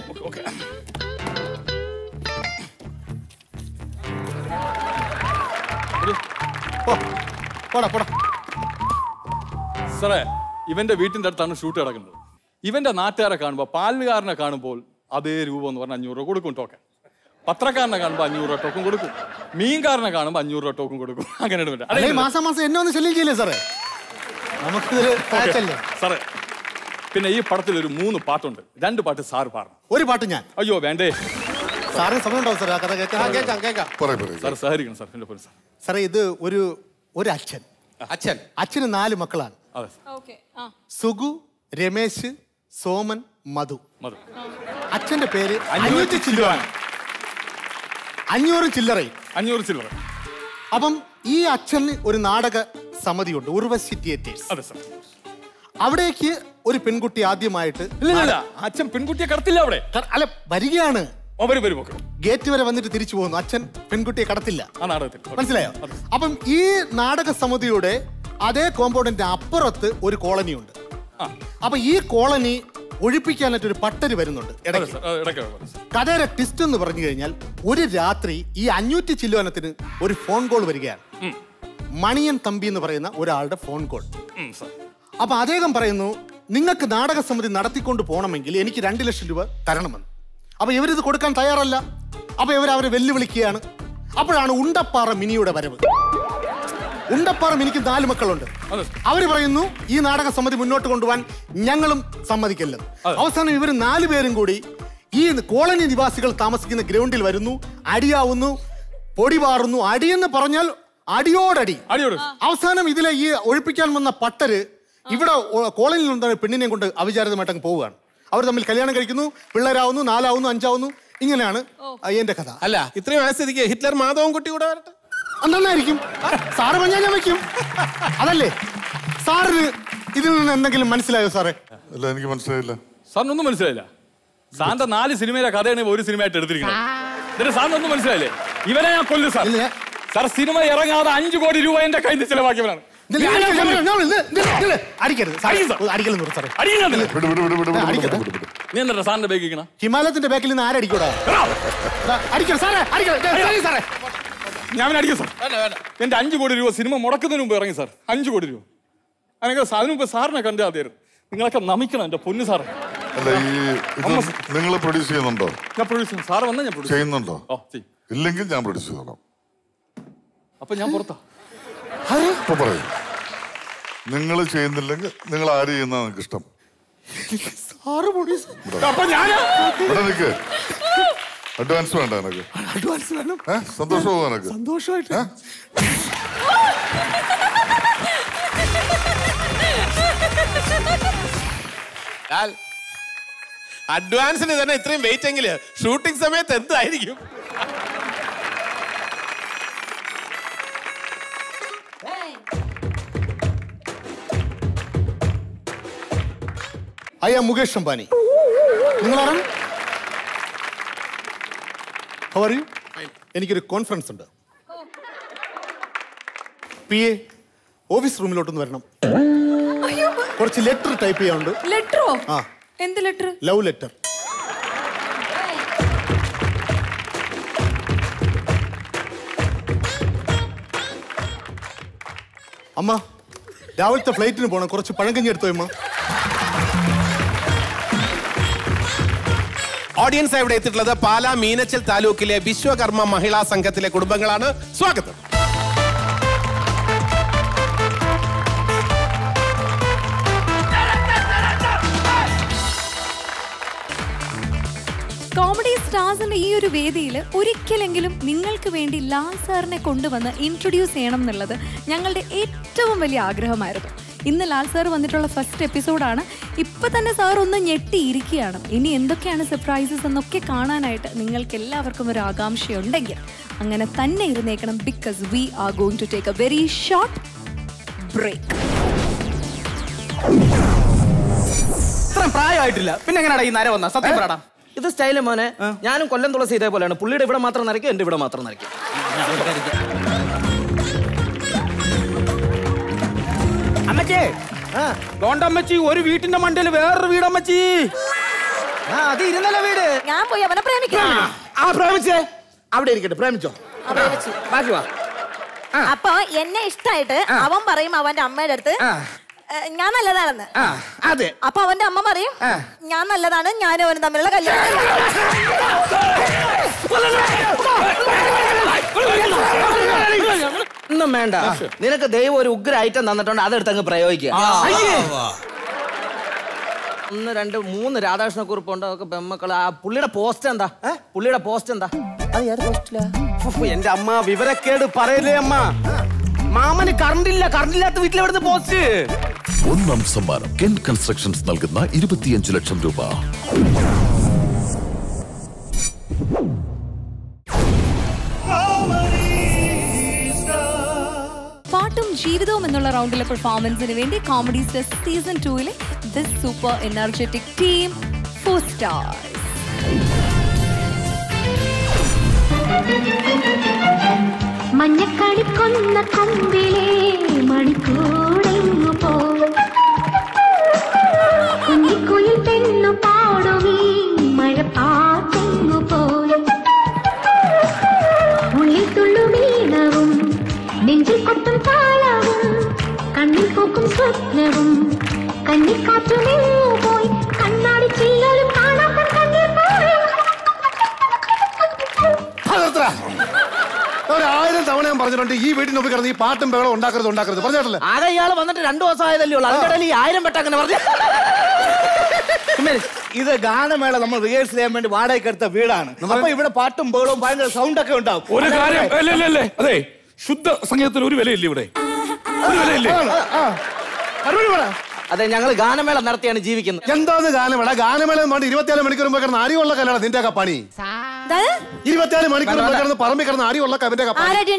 സാറേ ഇവന്റെ വീട്ടിന്റെ അടുത്താണ് ഷൂട്ട് കിടക്കുന്നത്. ഇവന്റെ നാട്ടുകാരെ കാണുമ്പോൾ പാലുകാരനെ കാണുമ്പോൾ അതേ രൂപം എന്ന് പറഞ്ഞാൽ അഞ്ഞൂറ് രൂപ കൊടുക്കും ടോക്കൺ. പത്രക്കാരനെ കാണുമ്പോൾ അഞ്ഞൂറ് രൂപ ടോക്കൺ കൊടുക്കും. മീൻകാരനെ കാണുമ്പോൾ അഞ്ഞൂറ് രൂപ ടോക്കൺ കൊടുക്കും. അങ്ങനെ മാസം മാസം എന്നെ ഒന്ന് ശല്യം ചെയ്യില്ലേ സാറേ? നമുക്ക് സാറേ പിന്നെ ഈ പടത്തിൽ ഒരു മൂന്ന് പാട്ടുണ്ട്. രണ്ട് പാട്ട് സാർ പാടണം. ഒരു പാട്ട് ഞാൻ? അയ്യോ വേണ്ടേ സാറിന് സമയം ഉണ്ടാവും സാർ. ആ കഥ കേൾക്കാം കേൾക്കാം. സാർ സഹകരിക്കണം സാർ. എന്റെ സാർ സാറേ ഇത് ഒരു ഒരു അച്ഛൻ അച്ഛൻ അച്ഛന് നാല് മക്കളാണ്. സുഗു, രമേശ്, സോമൻ, മധു. അച്ഛന്റെ പേര് അഞ്ഞൂറ്റി ചില്ലറ. അഞ്ഞൂറ് ചില്ലറ അഞ്ഞൂറ് ചില്ലറ. അപ്പം ഈ അച്ഛന് ഒരു നാടക സമിതിയുണ്ട്, ഉർവശി തിയേറ്റേഴ്സ്. അവിടേക്ക് ഒരു പെൺകുട്ടി ആദ്യമായിട്ട് അച്ഛൻ പെൺകുട്ടിയെ കടത്തില്ല. അവിടെ അല്ല വരികയാണ്. ഗേറ്റ് വരെ വന്നിട്ട് തിരിച്ചു പോകുന്നു. അച്ഛൻ പെൺകുട്ടിയെ കടത്തില്ല. മനസ്സിലായോ? അപ്പം ഈ നാടക സമിതിയുടെ അതേ കോമ്പൗണ്ടിന്റെ അപ്പുറത്ത് ഒരു കോളനി ഉണ്ട്. അപ്പൊ ഈ കോളനി ഒഴിപ്പിക്കാനായിട്ട് ഒരു പട്ടര് വരുന്നുണ്ട്. കഥയുടെ ട്വിസ്റ്റ് എന്ന് പറഞ്ഞു കഴിഞ്ഞാൽ ഒരു രാത്രി ഈ അഞ്ഞൂറ്റി ചില്ലോനത്തിന് ഒരു ഫോൺ കോൾ വരികയാണ്. മണിയൻ തമ്പി എന്ന് പറയുന്ന ഒരാളുടെ ഫോൺ കോൾ. അപ്പൊ അദ്ദേഹം പറയുന്നു നിങ്ങൾക്ക് നാടക സമിതി നടത്തിക്കൊണ്ട് പോകണമെങ്കിൽ എനിക്ക് രണ്ട് ലക്ഷം രൂപ തരണമെന്ന്. അപ്പൊ ഇവരിത് കൊടുക്കാൻ തയ്യാറല്ല. അപ്പൊ ഇവർ അവരെ വെല്ലുവിളിക്കുകയാണ്. അപ്പോഴാണ് ഉണ്ടപ്പാറ മിനിയുടെ വരവ്. ഉണ്ടപ്പാറ മിനിക്ക് നാല് മക്കളുണ്ട്. അവര് പറയുന്നു ഈ നാടക സമിതി മുന്നോട്ട് കൊണ്ടുപോകാൻ ഞങ്ങളും സമ്മതിക്കില്ലെന്ന്. അവസാനം ഇവർ നാലു പേരും കൂടി ഈ കോളനി നിവാസികൾ താമസിക്കുന്ന ഗ്രൗണ്ടിൽ വരുന്നു, അടിയാവുന്നു, പൊടി പാറുന്നു. അടിയെന്ന് പറഞ്ഞാൽ അടിയോടടി. അവസാനം ഇതിലെ ഈ ഒഴിപ്പിക്കാൻ വന്ന പട്ടര് ഇവിടെ കോളനിയിൽ ഉണ്ടായ പെണ്ണിനെയും കൊണ്ട് അവിചാരിതമായിട്ട് അങ്ങ് പോവുകയാണ്. അവർ തമ്മിൽ കല്യാണം കഴിക്കുന്നു, പിള്ളേരാവുന്നു, നാലാവുന്നു, അഞ്ചാവുന്നു. ഇങ്ങനെയാണ് എന്റെ കഥ. അല്ല ഇത്രയും വയസ്സെനിക്ക് ഹിറ്റ്ലർ മാധവൻ കുട്ടി കൂടെ വരട്ടെ നന്നായിരിക്കും. സാറ് പറഞ്ഞാൽ ഞാൻ വെക്കും. അതല്ലേ സാറിന് ഇതിൽ നിന്ന് എന്തെങ്കിലും മനസ്സിലായോ സാറേ? അല്ല എനിക്ക് മനസ്സിലായില്ല. സാറിനൊന്നും മനസ്സിലായില്ല. സാറിന്റെ നാല് സിനിമയിലെ കഥയാണ് ഒരു സിനിമയായിട്ട് എടുത്തിരിക്കുന്നത്. എന്നിട്ട് സാറിനൊന്നും മനസ്സിലായില്ലേ? ഇവനെ ഞാൻ കൊല്ലു സാർ. സാർ സിനിമ ഇറങ്ങാതെ അഞ്ചു കോടി രൂപ എന്റെ കയ്യിൽ നിന്ന് ചിലവാക്കിയവനാണ്. ഹിമാലയത്തിന്റെ ബാക്കിൽ നിന്ന് ആരടിക്കൂടാ? ഞാൻ അടിക്കും സാർ. എന്റെ അഞ്ചു കോടി രൂപ സിനിമ മുടക്കുന്നതിന് മുമ്പ് ഇറങ്ങി സാർ. അഞ്ചു കോടി രൂപ അങ്ങനെ അതിന് മുമ്പ് സാറിനെ കണ്ടാൽ മതിയായിരുന്നു. നിങ്ങളൊക്കെ നമിക്കണം എന്റെ പൊന്നു സാറേ. നിങ്ങൾ പ്രൊഡ്യൂസ് ചെയ്യുന്നുണ്ടോ? ഞാൻ പ്രൊഡ്യൂസ് ചെയ്യും. സാറ് വന്നാൽ ഞാൻ പ്രൊഡ്യൂസ് ചെയ്യുന്നുണ്ടോ? ഇല്ലെങ്കിൽ ഞാൻ പ്രൊഡ്യൂസ് ചെയ്തോളാം. അപ്പൊ ഞാൻ പുറത്താ. പറയൂ. നിങ്ങൾ ചെയ്യുന്നില്ലെങ്കിൽ നിങ്ങൾ ആര് ചെയ്യുന്ന നിങ്ങൾക്ക് ഇഷ്ടം? അഡ്വാൻസ് വേണ്ട എനിക്ക്. അഡ്വാൻസ് വേണം. സന്തോഷമാവും എനിക്ക്. സന്തോഷമായിട്ട് അഡ്വാൻസിന് തന്നെ ഇത്രയും വെയിറ്റ് എങ്കില് ഷൂട്ടിംഗ് സമയത്ത് എന്തായിരിക്കും? I am Mukesh Ambani. നിങ്ങളാണ്? How are you? എനിക്കൊരു കോൺഫറൻസ് ഉണ്ട്. പി എ ഓഫീസ് റൂമിലോട്ടൊന്ന് വരണം. കുറച്ച് ലെറ്റർ ടൈപ്പ് ചെയ്യാനുണ്ട്. ലെറ്ററോ? ആ. എന്ത് ലെറ്റർ? Love letter. അമ്മ രാവിലത്തെ ഫ്ലൈറ്റിന് പോണം, കുറച്ച് പഴങ്കഞ്ഞി എടുത്തോ അമ്മ. ഓഡിയൻസ് ഇവിടെ എത്തിയിട്ടുള്ളത് പാലാ മീനച്ചൽ താലൂക്കിലെ വിശ്വകർമ്മ മഹിളാ സംഘത്തിലെ കുടുംബങ്ങളാണ്. സ്വാഗതം. കോമഡി സ്റ്റാർസിന്റെ ഈ ഒരു വേദിയിൽ ഒരിക്കലെങ്കിലും നിങ്ങൾക്ക് വേണ്ടി ലാൽ സാറിനെ കൊണ്ടുവന്ന് ഇൻട്രൊഡ്യൂസ് ചെയ്യണം എന്നുള്ളത് ഞങ്ങളുടെ ഏറ്റവും വലിയ ആഗ്രഹമായിരുന്നു. ഇന്ന് ലാൽ സാർ വന്നിട്ടുള്ള ഫസ്റ്റ് എപ്പിസോഡാണ്. ഇപ്പൊ തന്നെ സാർ ഒന്ന് ഞെട്ടിയിരിക്കുകയാണ്. ഇനി എന്തൊക്കെയാണ് സർപ്രൈസസ് എന്നൊക്കെ കാണാനായിട്ട് നിങ്ങൾക്ക് എല്ലാവർക്കും ഒരു ആകാംക്ഷയുണ്ടെങ്കിൽ അങ്ങനെ തന്നെ ഇരുന്നേക്കണം. Because we are going to take a very short break. ഇത്രയും പ്രായമായിട്ടില്ല, പിന്നെ എങ്ങനെയാടാ ഈ നര വന്ന? സത്യം പറയടാ. ഇത് സ്റ്റൈല് മോനെ. ഞാനും കൊല്ലം തുളസി ഇതേപോലെയാണ്. പുള്ളിയുടെ ഇവിടെ മാത്രം നരയ്ക്കും, എന്റെ ഇവിടെ മാത്രം നരയ്ക്കും. അമ്മച്ചേ, അമ്മച്ചി ഒരു വീട്ടിന്റെ മണ്ടയിൽ വേറൊരു വീടമ്മച്ചി. അത് ഇരുന്നല്ല വീട്. ഞാൻ പോയി അവനെ പ്രേമിക്കാം. ആ പ്രേമിച്ചേ അവിടെ ഇരിക്കട്ടെ, പ്രേമിച്ചോ. ബാക്കി വാ. അപ്പൊ എന്നെ ഇഷ്ടായിട്ട് അവൻ പറയും അവന്റെ അമ്മയുടെ അടുത്ത് ഞാൻ നല്ലതാണെന്ന്. അതെ. അപ്പൊ അവന്റെ അമ്മ പറയും ഞാൻ നല്ലതാണ്, ഞാനും അവനും തമ്മിലുള്ള കല്യാണം. ഒന്നും വേണ്ട, നിനക്ക് ദൈവം ഒരു ഉഗ്ര ഐറ്റം തന്നിട്ടുണ്ട്, അതെടുത്ത് അങ്ങ് പ്രയോഗിക്കുക. ഒന്ന് രണ്ട് മൂന്ന് രാധാകൃഷ്ണക്കുറിപ്പുണ്ട്, അതൊക്കെ പെമ്മക്കള്. ആ പുള്ളിയുടെ പോസ്റ്റ് എന്താ? പുള്ളിയുടെ പോസ്റ്റ് എന്താ? എന്റെ അമ്മ വിവരക്കേട് പറയലേ അമ്മ. മാമന് കറണ്ടില്ല, കറണ്ടില്ലാത്ത വീട്ടിൽ എവിടുന്ന് പോസ്റ്റ്? ഒന്നാം സമ്മാനം കെൻ കൺസ്ട്രക്ഷൻസ് നൽകുന്ന ഇരുപത്തിയഞ്ച് ലക്ഷം രൂപ. പാട്ടും ജീവിതവും എന്നുള്ള റൗണ്ടിലെ പെർഫോമൻസിന് വേണ്ടി കോമഡി സ്റ്റാർസ് സീസൺ ടൂവിലെ this super energetic team four stars. മഞ്ഞക്കണിക്കൊന്ന കൊമ്പിലേ മണിക്കൂടെങ്ങു പോ, കുഞ്ഞിക്കുയിൽ പെണ്ണു പാടുമീ മഴപ്പാട്ടെങ്ങു പോയി, ഉള്ളിൽ തുള്ളുമീണവും നെഞ്ചിൽ കൊട്ടും താളവും കണ്ണിൽ പൂക്കും സ്വപ്നവും കന്നിക്കാറ്റുമെങ്ങു പോയി, കണ്ണാടി ചില്ലലും കാണാൻ കണ്ണിൽ പോയി. ഒരായിരം തവണ ഞാൻ പറഞ്ഞിട്ടുണ്ട് ഈ വീട്ടിന് ഒപ്പം കിടന്ന് ഈ പാട്ടും ബഹളം ഉണ്ടാക്കരുത് ഉണ്ടാക്കരുത് പറഞ്ഞിട്ടില്ല. ആകെ ഇയാൾ വന്നിട്ട് രണ്ടു ദിവസം ആയതല്ലേ ഉള്ളൂ, അതിന്റെ ഈ ആയിരം പെട്ട അങ്ങനെ പറഞ്ഞു. ഇത് ഗാനമേള നമ്മൾ റിഹേഴ്സൽ ചെയ്യാൻ വേണ്ടി വാടകയ്ക്ക് എടുത്ത വീടാണ്. അപ്പൊ ഇവിടെ പാട്ടും ബഹളവും ഭയങ്കര സൗണ്ട് ഒക്കെ ഉണ്ടാവും. ഒരു കാര്യം അതെ, ശുദ്ധ സംഗീതത്തിന് ഒരു വിലയില്ല ഇവിടെ. ഒരു വിലയില്ലേ? അതെ, ഞങ്ങൾ ഗാനമേള നടത്തിയാണ് ജീവിക്കുന്നത്. എന്താന്ന് ഗാനമേള? ഗാനമേള വേണ്ടി ഇരുപത്തിയാല് മണിക്കൂർ മുമ്പ് കിടന്ന് അരിയുള്ള കല്ലാണ് നിന്റെ ഒക്കെ പണി. ഇരുപത്തിയാല് മണിക്കൂർ മുമ്പ് കിടന്ന് പറമ്പിൽ കിടന്ന് അരിയുള്ള കവിന്റെ എത്ര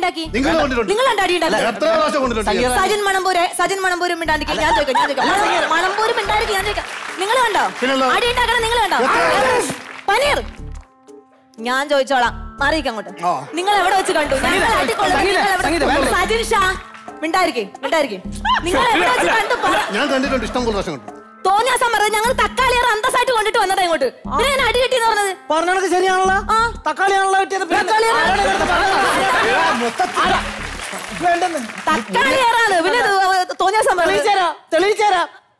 പ്രാവശ്യം കൊണ്ടിട്ടുണ്ട്? സജിൻ മണമ്പൂര് സജിൻ മണമ്പൂരും മിണ്ടാണ്ടിരിക്കും. ഞാൻ ചോദിക്കാം ഞാൻ ചോദിക്കാം മണമ്പൂരും മിണ്ടാണ്ടിരിക്കും. ഞാൻ ചോദിക്കാം നിങ്ങൾ കണ്ടോ അടി ഉണ്ടാക്കണം? നിങ്ങൾ കണ്ടോ പനീർ? ഞാൻ ചോദിച്ചോളാം, മാറിയിക്കാം അങ്ങോട്ട്. നിങ്ങൾ എവിടെ വെച്ച് കണ്ടു? സജിൻ ഷാ മിണ്ടായിരിക്കേ മിണ്ടായിരിക്കേ നിങ്ങൾ എവിടെ വെച്ച് കണ്ടു? ഞാൻ കണ്ടിട്ടുണ്ട്, ഇഷ്ടം പോലെ പ്രാവശ്യം കണ്ടു. തോന്നിയാസം പറഞ്ഞത് ഞങ്ങൾ തക്കാളി അന്തസ്സായിട്ട് കൊണ്ടിട്ട് വന്നതാ ഇങ്ങോട്ട്. പിന്നെ അടി കിട്ടിയെന്ന് പറഞ്ഞത് പറഞ്ഞതൊക്കെ ശരിയാണല്ലോ. തക്കാളിയാണല്ലോ കിട്ടിയത്. തക്കാളി ഏറാണ് പിന്നെ തോന്നിയാസം തെളിയിച്ചേരാ തെളിയിച്ചേരാ.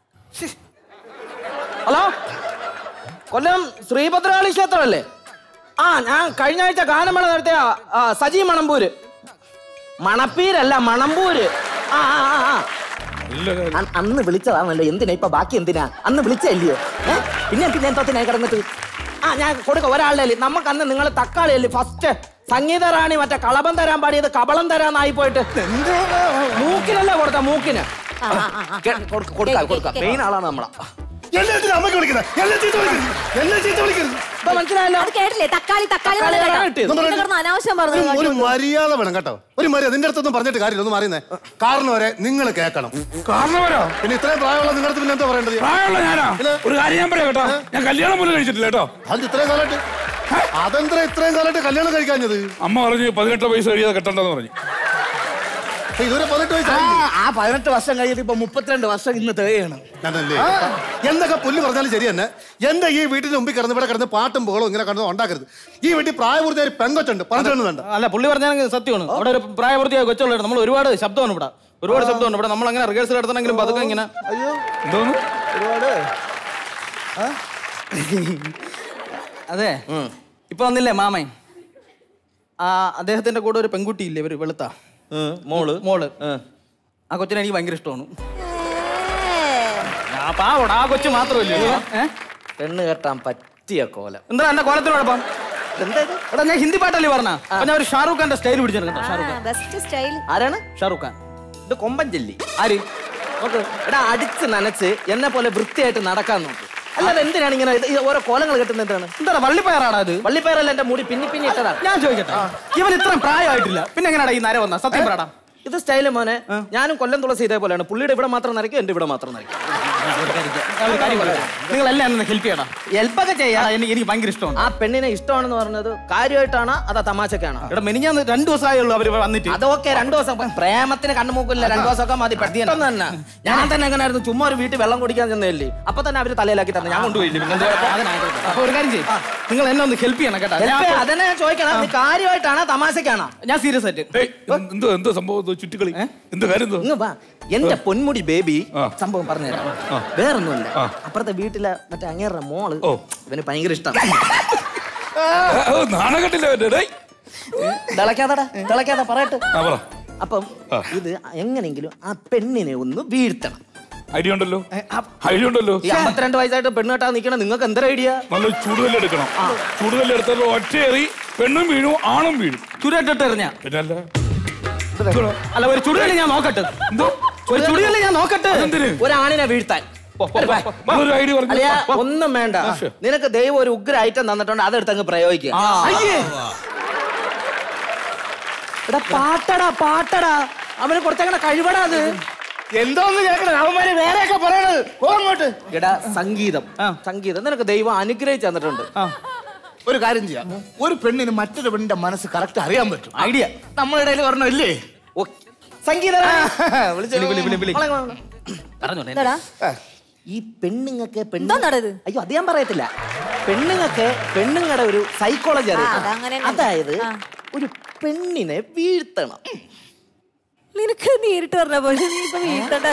ഹലോ, കൊല്ലം ശ്രീഭദ്രകാളി ക്ഷേത്രമല്ലേ? ആ, ഞാൻ കഴിഞ്ഞ ആഴ്ച ഗാനമേള നടത്തിയ സജി മണമ്പൂര്. മണപ്പീരല്ല, മണമ്പൂര്. ആ ആ ആ അന്ന് വിളിച്ചതാണല്ലോ. എന്തിനാ ഇപ്പൊ ബാക്കി? എന്തിനാ അന്ന് വിളിച്ചല്ലയോ? ഏഹ് പിന്നെ പിന്നെ എന്തോത്തിനാ കിടന്നിട്ട്? ആ, ഞാൻ കൊടുക്ക ഒരാളുടെ. നമുക്ക് അന്ന് നിങ്ങൾ തക്കാളി അല്ലേ ഫസ്റ്റ് സംഗീത റാണി മറ്റേ കളഭം തരാൻ പാടിയത് കബളം തരാന്നായി പോയിട്ട് മൂക്കിനല്ലേ കൊടുത്ത? മൂക്കിന് കൊടുക്കാം കൊടുക്കാം. മെയിൻ ആളാണ് നമ്മളെ. എന്നെ എന്തിനാ അമ്മയ്ക്ക് വിളിക്കുന്നത്? എന്നെ ചീത്ത വിളിക്കരുത്. എന്നെ ചീത്ത വിളിക്കരുത്. മനസ്സിലായല്ലോ. അത് കേട്ടില്ലേ? തക്കാളി തക്കാളി ഒന്ന് അനാവശ്യം ഒരു- ഒരു പറഞ്ഞു. മര്യാദ വേണം കേട്ടോ. ഒരു മര്യാദ നിന്റെ അടുത്തൊന്നും പറഞ്ഞിട്ട് കാര്യമില്ല. ഒന്ന് മാറിയുന്നേ. കാരണം വരെ നിങ്ങൾ കേൾക്കണം. കാരണം വരോ? പിന്നെ ഇത്രയും പ്രായമുള്ള നിങ്ങളുടെ അടുത്ത് പിന്നെ എന്താ പറയേണ്ടത്? പ്രായമുള്ള ഞാനാ? ഒരു കാര്യം ഞാൻ പറയാം കേട്ടോ. ഞാൻ കല്യാണം പോലും കഴിച്ചിട്ടില്ല കേട്ടോ. അത് ഇത്രയും കാലമായിട്ട് അതെന്താ ഇത്രയും കാലമായിട്ട് കല്യാണം കഴിക്കാഞ്ഞത്? അമ്മ പറഞ്ഞു പതിനെട്ട് വയസ്സ് കഴിയാതെ കെട്ടണ്ടെന്ന് പറഞ്ഞു. ഇതുവരെ പതിനെട്ട് വയസ്സ് ആ പതിനെട്ട് വർഷം കഴിഞ്ഞിട്ട് ഇപ്പൊ മുപ്പത്തിരണ്ട് വർഷം ഇന്ന് തികയാണ്. എന്തൊക്കെ പുല്ല് പറഞ്ഞാലും ശരി തന്നെ. എന്റെ ഈ വീട്ടിന് മുമ്പിൽ കിടന്ന് ഇവിടെ കിടന്ന് പാട്ടും ബോളും ഇങ്ങനെ കിടന്ന് ഉണ്ടാക്കരുത്. ഈ വീട്ടിൽ പ്രായപൂർത്തിയായ ഒരു പെങ്കൊച്ചുണ്ട്. പറഞ്ഞിട്ടുണ്ട്. അല്ല പുള്ളി പറഞ്ഞാൽ സത്യമാണ്. അവിടെ ഒരു പ്രായപൂർത്തിയായ കൊച്ചുള്ള നമ്മൾ ഒരുപാട് ശബ്ദമാണ് ഇവിടെ. ഒരുപാട് ശബ്ദമാണ് ഇവിടെ. നമ്മൾ അങ്ങനെ റിഹേഴ്സൽ നടത്തണമെങ്കിലും പതുക്കെ ഇങ്ങനെ അയ്യോ എന്തോന്നു ഒരുപാട് അതെ ഇപ്പൊ വന്നില്ലേ മാമൻ? ആ അദ്ദേഹത്തിന്റെ കൂടെ ഒരു പെൺകുട്ടി ഇല്ലേ, ഒരു വെളുത്ത മോള് മോള് ആ കൊച്ചിനെ എനിക്ക് ഭയങ്കര ഇഷ്ടമാണ്. ആ പാവോടാ, ആ കൊച്ചു മാത്രമല്ലേ പെണ്ണ് കെട്ടാൻ പറ്റിയ കോലം. എന്താ എന്റെ കോലത്തിന് കുഴപ്പം? എടാ ഞാൻ ഹിന്ദി പാട്ടല്ലേ പറഞ്ഞ? ഞാൻ ഒരു ഷാറൂഖ് ഖാന്റെ സ്റ്റൈൽ പിടിച്ചിട്ടുണ്ട്. Shahrukh Khan best style. ആരാണ്? ഷാറൂഖ് ഖാൻ. ഇത് കൊമ്പൻ ചെല്ലി. ആര്? നോക്ക് എടാ, അടിച്ച് നനച്ച് എന്നെ പോലെ വൃത്തിയായിട്ട് നടക്കാൻ നോക്ക്. അല്ലാതെ എന്തിനാണ് ഇങ്ങനെ ഇത് ഈ ഓരോ കോലങ്ങൾ കെട്ടുന്നത്? എന്താണ് എന്താ വള്ളിപ്പയറാടാ അത്? വള്ളിപ്പയറല്ല, എന്റെ മുടി പിന്നി പിന്നി ഇട്ടതാണ്. ഞാൻ ചോദിക്കട്ടെ, ഇവൻ ഇത്രയും പ്രായമായിട്ടില്ല, പിന്നെ എങ്ങനെയാടാ ഈ നര വന്ന? സത്യം പറടാ. ഇത് സ്റ്റൈല് മോനെ. ഞാനും കൊല്ലം തുളസി ഇതേപോലെയാണ്. പുള്ളിയുടെ ഇവിടെ മാത്രം നരയ്ക്കും, എന്റെ ഇവിടെ മാത്രം നരയ്ക്കും. നിങ്ങൾ എല്ലാം ഹെൽപ്പ് ചെയ്യണം. ഹെൽപ്പൊക്കെ ചെയ്യാം. എനിക്ക് എനിക്ക് ഭയങ്കര ഇഷ്ടമാണ്. ആ പെണ്ണിനെ ഇഷ്ടമാണെന്ന് പറഞ്ഞത് കാര്യമായിട്ടാണോ അതാ തമാശക്കാണോ? ഇവിടെ മെനിഞ്ഞാന്ന് രണ്ടു ദിവസമായുള്ളൂ അവര് വന്നിട്ട്. അതൊക്കെ രണ്ടു ദിവസം പ്രേമത്തിന് കണ്ണുമൂക്കില്ല. രണ്ടു ദിവസമൊക്കെ മതി. പെട്ടെന്ന് തന്നെ ഞാൻ തന്നെ എങ്ങനെയായിരുന്നു ചുമ്മാ ഒരു വീട്ടിൽ വെള്ളം കുടിക്കാൻ ചെന്നല്ലേ, അപ്പൊ തന്നെ അവര് തലയിലാക്കി തന്നെ ഞാൻ കൊണ്ടുപോയില്ലേ. അപ്പൊ ഒരു കാര്യം ചെയ്യും, നിങ്ങൾ എന്നെ ഒന്ന് ഹെൽപ്പ് ചെയ്യണം കേട്ടോ. അതന്നെ ഞാൻ ചോദിക്കണം, നീ കാര്യമായിട്ടാണോ തമാശക്കാണോ? ഞാൻ സീരിയസ് ആയിട്ട്. എന്തോ എന്തോ സംഭവം ചുറ്റിക്കളി എന്തോ കാര്യം എന്തോ? ഇങ്ങ് വാ. എന്റെ പൊന്മുടി ബേബി സംഭവം പറഞ്ഞുതരാം. വേറൊന്നുമില്ല, അപ്പുറത്തെ വീട്ടിലെ മറ്റേ അങ്ങേരുടെ മോള് ഇവന് ഭയങ്കര ഇഷ്ടമാണ്. തിളക്കാതടാ തിളക്കാതെ പറയട്ടെ. അപ്പം ഇത് എങ്ങനെങ്കിലും ആ പെണ്ണിനെ ഒന്ന് വീഴ്ത്തണം. ഐഡിയ ഉണ്ടല്ലോ, ഐഡിയ ഉണ്ടല്ലോ. ഈ അമ്പത്തിരണ്ട് വയസ്സായിട്ട് പെണ്ണ് കെട്ടാൻ നിൽക്കണം. നിങ്ങൾക്ക് എന്തൊരു ഐഡിയ? നല്ല ചൂടുകല്ല് എടുക്കണം. ചൂടുകല്ല് എടുത്തല്ലോ ഒറ്റയേറി പെണ്ണും വീഴും ആണും വീഴും. ചുരുട്ടിട്ട് എറിഞ്ഞ പിന്നല്ല അല്ല, ഒരു ചുടുകല്ല് ഞാൻ നോക്കട്ടെ. എന്തോ ഒരു ചുടുകല്ല് ഞാൻ നോക്കട്ടെ. ഒരാണിനെ വീഴ്ത്താൻ അല്ലയാ ഒന്നും വേണ്ട. നിനക്ക് ദൈവം ഒരു ഉഗ്ര ഐറ്റം തന്നിട്ടുണ്ട്, അതെടുത്ത് അങ്ങ് പ്രയോഗിക്കുക. എടാ പാട്ടടാ പാട്ടടാ, അവന് കുറച്ചങ്ങനെ കഴിവടാ. അത് എന്തോന്ന് കേൾക്കണം അവന്മാര് വേറെയൊക്കെ പറയണത്. അങ്ങോട്ട് എടാ സംഗീതം സംഗീതം നിനക്ക് ദൈവം അനുഗ്രഹിച്ചു തന്നിട്ടുണ്ട്. ഒരു കാര്യം ചെയ്യാം, ഒരു പെണ്ണിന് മറ്റൊരു പെണ്ണിന്റെ മനസ്സ് കറക്റ്റ് അറിയാൻ പറ്റും. ഐഡിയ നമ്മുടെ ഇടയിൽ പറഞ്ഞല്ലേ സംഗീതം. എന്താടാ? ഈ പെണ്ണുങ്ങൾക്ക് പെണ്ണു അയ്യോ അത് ഞാൻ പറയത്തില്ല. പെണ്ണുങ്ങൾക്ക് പെണ്ണുങ്ങളുടെ ഒരു സൈക്കോളജി അറിയാം. അതായത് ഒരു പെണ്ണിനെ വീഴ്ത്തണം. നിനക്ക് നേരിട്ട് പറഞ്ഞ പോലെ നീ ഇപ്പൊ വീഴ്ത്തണ്ട.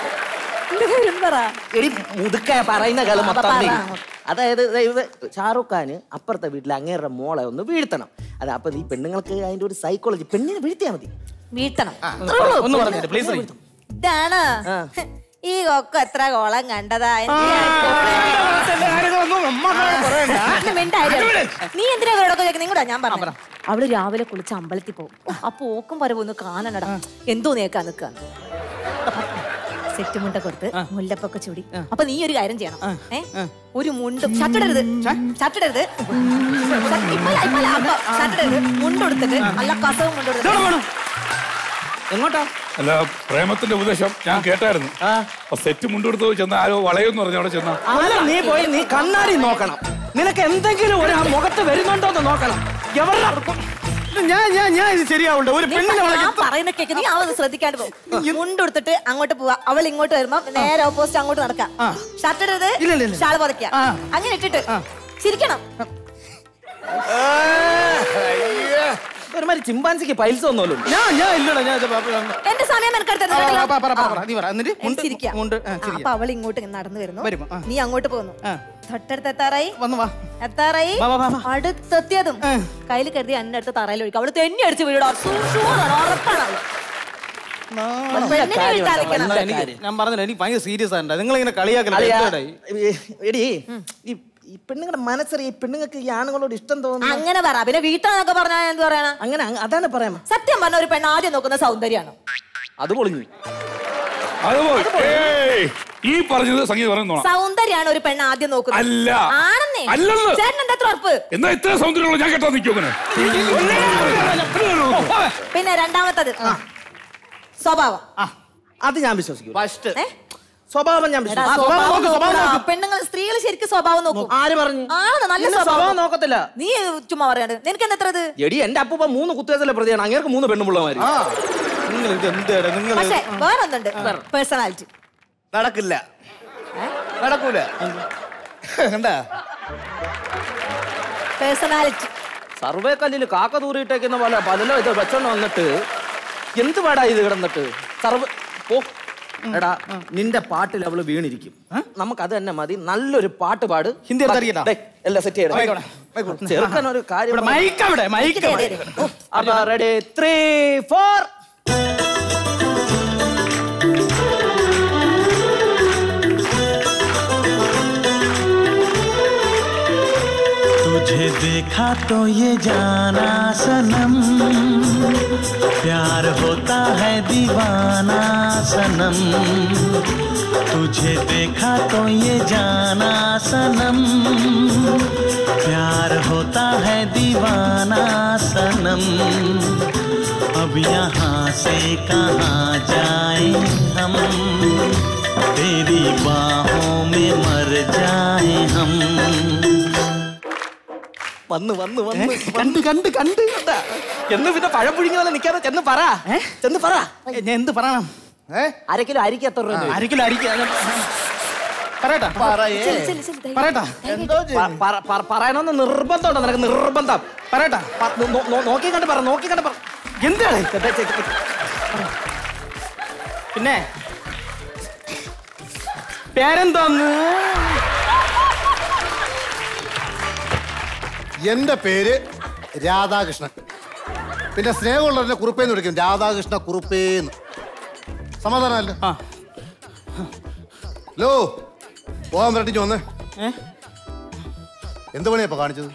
എടി മുതുക്ക പറയുന്ന കളി മൊത്തം. അതായത് ഷാറൂഖ് ഖാന് അപ്പുറത്തെ വീട്ടിലെ അങ്ങേരുടെ മോളെ ഒന്ന് വീഴ്ത്തണം. അതെ, അപ്പൊ ഈ പെണ്ണുങ്ങൾക്ക് അതിന്റെ ഒരു സൈക്കോളജി, പെണ്ണിനെ വീഴ്ത്തിയാ മതി. വീഴ്ത്തണം. ഒന്ന് പറഞ്ഞേ പ്ലീസ്. ഇതാണ് ഈ കൊക്ക എത്ര കോളം കണ്ടതാ. നീ എന്തിനാ ഇവരോടൊക്കെ ചോദിക്കുന്നത്? നിങ്ങടാ ഞാൻ പറഞ്ഞു. അവള് രാവിലെ കുളിച്ച് അമ്പലത്തിൽ പോകും. അപ്പൊ ഓക്കും വരവ് ഒന്ന് കാണണടാ. എന്തോ നേക്കാ നിക്കാ സെറ്റ് മുണ്ട കൊടുത്ത് മുല്ലപ്പൊക്കെ ചൂടി. അപ്പൊ നീ ഒരു കാര്യം ചെയ്യണം. ഏ ഒരു മുണ്ടും ഷട്ടിടരുത് ഷട്ടിടരുത് ഷട്ടിടരുത് മുണ്ടെടുത്തിട്ട് നല്ല കസവും മുണ്ടെടുത്തിട്ട്. എങ്ങോട്ടാ? അല്ല, പ്രേമത്തിന്റെ ഉപദേശം ഞാൻ കേട്ടായിരുന്നു. സെറ്റ് മുണ്ടെടുത്ത് ചെന്ന ആരോ വളയെന്ന് പറഞ്ഞു അവിടെ ചെന്ന. നീ പോയി നീ കണ്ണാടി നോക്കണം. നിനക്ക് എന്തെങ്കിലും ഒരു മുഖത്ത് വരുന്നുണ്ടോ എന്ന് നോക്കണം. ഞാൻ ഞാൻ ഞാൻ ഇത് ശരിയാവുണ്ട്. ഒരു പെണ്ണിനെ പറയുന്ന കേക്ക് നീ അവന്ന് ശ്രദ്ധിക്കാണ്ട് പോകും. മുണ്ടെടുത്തിട്ട് അങ്ങോട്ട് പോവാ. അവൾ ഇങ്ങോട്ട് വരുമ്പോ നേരെ ഓപ്പോസിറ്റ് അങ്ങോട്ട് നടക്കാം. ഷട്ടിടരുത്, ഷാള് പറിക്കാം. അങ്ങനെ ഇട്ടിട്ട് ചിരിക്കണം. ഒരുമാതിരി ചിമ്പാൻസിക്ക് പൈൽസ് ഒന്നുമല്ലോ. ഞാൻ ഞാൻ ഇല്ലടാ. ഞാൻ എന്റെ സമയം അപ്പൊ അവൾ ഇങ്ങോട്ട് നടന്നു വരുന്നു, നീ അങ്ങോട്ട് പോകുന്നു. തൊട്ടടുത്ത് എത്താറായി എത്താറായി അടുത്തെത്തിയതും കയ്യിൽ കരുതി എന്റെ അടുത്ത് തറയിൽ ഒഴിക്കും. അവള് തെന്നി അടിച്ച് വീടാ. ഉറപ്പാണ്. ഞാൻ പറഞ്ഞില്ല, എനിക്ക് ഭയങ്കര സീരിയസ് ആയിട്ട്. നിങ്ങൾ ഇങ്ങനെ കളിയാക്കല. എടി ഈ പെണ്ണുങ്ങളുടെ മനസ്സറിയ പെണ്ണുങ്ങൾക്ക് ഈ ആണുങ്ങളോട് ഇഷ്ടം തോന്നുന്നു. അങ്ങനെ പറ. പിന്നെ വീട്ടാന്നൊക്കെ പറഞ്ഞാൽ എന്ത് പറയണ? അങ്ങനെ അതാണ് പറയാം. സത്യം പറഞ്ഞ ഒരു പെണ്ണ് ആദ്യം നോക്കുന്ന സൗന്ദര്യമാണ്. അത് പൊളിഞ്ഞു. ഈ പറഞ്ഞത് സംഗീത പറയുന്നോ? സൗന്ദര്യാണ് ഒരു പെണ്ണ് ആദ്യം നോക്കുന്നത്. അല്ല. ആണെന്നേ. അല്ലെന്ന്. ചേട്ടൻ എന്താ എത്ര ഉറപ്പ്? എന്നാ ഇത്ര സൗന്ദര്യമുള്ള ഞാൻ കേട്ടാ നിൽക്കും അങ്ങനെ. പിന്നെ രണ്ടാമത്തത് സ്വഭാവം. അത് ഞാൻ വിശ്വസിക്കും. ഫസ്റ്റ് സ്വഭാവം ഞാൻ പെണ്ണുങ്ങൾ സ്ത്രീകൾ ശരിക്കും സ്വഭാവം നോക്കും. ആര് പറഞ്ഞു? ആണ് നല്ല സ്വഭാവം നോക്കത്തില്ല. നീ ചുമ്മാ പറയാണ്ട്. നിനക്ക് എന്താ എത്ര? എടി എന്റെ അപ്പൂപ്പ മൂന്ന് കുത്തുവയസ്സിലെ പ്രതിയാണ്. അങ്ങേർക്ക് മൂന്ന് പെണ്ണുപിള്ളമാര്. പക്ഷേ വേറെ ഒന്നുണ്ട്, പേഴ്സണാലിറ്റി. നടക്കില്ല, നടക്കൂല. എന്താ പേഴ്സണാലിറ്റി? സർവേ കല്ലില് കാക്ക തൂറിയിട്ടേക്കുന്ന പോലെ പലല്ലോ ഇത് വെച്ചോണ്ട് വന്നിട്ട് എന്ത് പാടാ ഇത് കിടന്നിട്ട് സർവേ. ഓ എടാ, നിന്റെ പാട്ടിൽ അവള് വീണിരിക്കും. നമുക്ക് അത് തന്നെ മതി. നല്ലൊരു പാട്ട് പാട്. ഹിന്ദി എല്ലാം സെറ്റ് ചെയ്യണം. ചെറുക്കനൊരു കാര്യം. Ready, three, four. तुझे देखा तो ये जाना सनम, प्यार होता है दीवाना सनम। तुझे देखा तो ये जाना सनम, प्यार होता है दीवाना सनम। अब यहाँ से कहाँ जाएं हम, तेरी बाहों में मर जाएं हम। വന്ന് വന്ന് വന്ന് കണ്ട് കണ്ട് കണ്ട് എന്ന് പിന്നെ പഴം പുഴുങ്ങിയ പോലെ നിൽക്കാതെ ചെന്ന് പറ, ചെന്ന് പറ. ഞാൻ എന്ത് പറയണം? അര കിലോ അരിക്ക് എത്ര രൂപ? അര കിലോ അരിക്ക് പറയട്ടാ പറയട്ടാ പറയണമെന്ന് നിർബന്ധമുണ്ടോ നിനക്ക്? നിർബന്ധം പറയട്ടാ. നോക്കി കണ്ട് പറ, നോക്കി കണ്ട് പറ. എന്താണ് പിന്നെ പേരെന്തോന്ന്? എന്റെ പേര് രാധാകൃഷ്ണൻ. പിന്നെ സ്നേഹമുള്ളവരെ കുറുപ്പേന്ന് വിളിക്കും. രാധാകൃഷ്ണ കുറുപ്പേന്ന്. സമാധാനമല്ലേ? ഹലോ, പോകാൻ വരട്ടിച്ച് വന്നേ. എന്ത് പണിയാ ഇപ്പൊ കാണിച്ചത്?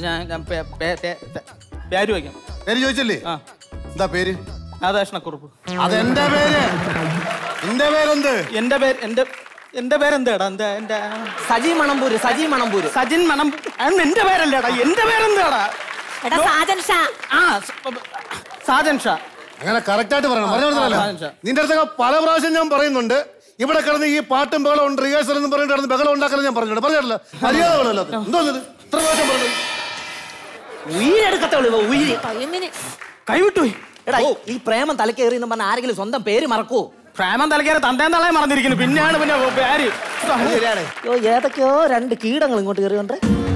പേര് വയ്ക്കാം. പേര് ചോദിച്ചല്ലേ? എന്താ പേര്? രാധാകൃഷ്ണ കുറുപ്പ്. അതെന്റെ പേര്. എന്റെ പേരെന്ത്? എന്റെ പേര് എന്റെ എന്റെ പേരെന്താടാ? എന്താ എന്റെ സജി മണമ്പൂര്. സജി മണമ്പൂര്. സജിൻ മണമ്പൂർ. എന്റെ പേരല്ലേടാ. എന്റെ പേരെന്താടാ? സാജൻ ഷാ. ആ സാജൻ ഷാ. അങ്ങനെ കറക്റ്റ് ആയിട്ട് പറയണം. പറഞ്ഞു നിന്റെ അടുത്തൊക്കെ പല പ്രാവശ്യം ഞാൻ പറയുന്നുണ്ട്. ഇവിടെ കിടന്ന് ഈ പാട്ടും ബഹളം ഉണ്ട്, റിഹേഴ്സൽ എന്ന് പറഞ്ഞിട്ട് കിടന്ന് ബഹളം ഉണ്ടാക്കണം ഞാൻ പറഞ്ഞിട്ടുണ്ട്. പറഞ്ഞിട്ടില്ല? മര്യാദ വേണമല്ലോ. എന്തോ ഇത്ര പ്രാവശ്യം പറഞ്ഞു. ഉയരെടുക്കത്തുള്ളൂ. ഉയര് കൈവിട്ടു. എടാ, ഈ പ്രേമം തലക്കേറി എന്ന് പറഞ്ഞ ആരെങ്കിലും സ്വന്തം പേര് മറക്കൂ? പ്രേമം തലക്കേറി തന്തേം തള്ളയെ മറന്നിരിക്കുന്നു. പിന്നെയാണ് പിന്നെ പേര്. ഏതൊക്കെയോ രണ്ട് കീടങ്ങൾ ഇങ്ങോട്ട് കയറിയുണ്ട്.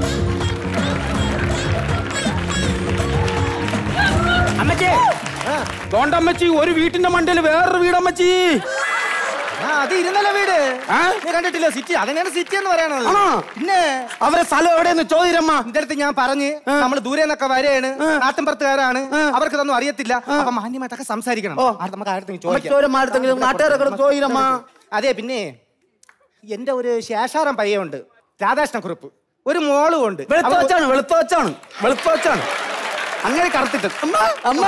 അമ്മച്ചി, തോണ്ടമ്മച്ചി, ഒരു വീട്ടിന്റെ മണ്ടയിൽ വേറൊരു വീടമ്മച്ചി. അത് ഇരുന്നല്ല വീട്. നീ കണ്ടിട്ടില്ല സിറ്റി? അതന്നെയാണ് സിറ്റി എന്ന് പറയണത്. പിന്നെ അവരെ സ്ഥലം എവിടെയെന്ന് ചോദിരമ്മ. എന്റെ അടുത്ത് ഞാൻ പറഞ്ഞ് നമ്മള് ദൂരെ നിന്നൊക്കെ വരെയാണ്, നാട്ടിൻപുറത്തുകാരാണ്, അവർക്ക് ഇതൊന്നും അറിയത്തില്ല. അപ്പൊ മാന്യമായിട്ടൊക്കെ സംസാരിക്കണം. നമുക്ക് ആയിരത്തെങ്കിലും നാട്ടുകാരൊക്കെ ചോദിരമ്മ. അതെ, പിന്നെ എന്റെ ഒരു ശേഷാരം പയ്യുണ്ട്, രാധാകൃഷ്ണ കുറുപ്പ്. ഒരു മോളും ഉണ്ട്. വെളുത്തോച്ചാണ് വെളുത്തോച്ചാണ് വെളുത്തോച്ചാണ് അങ്ങനെ കറുത്തിട്ട്. അമ്മ അമ്മ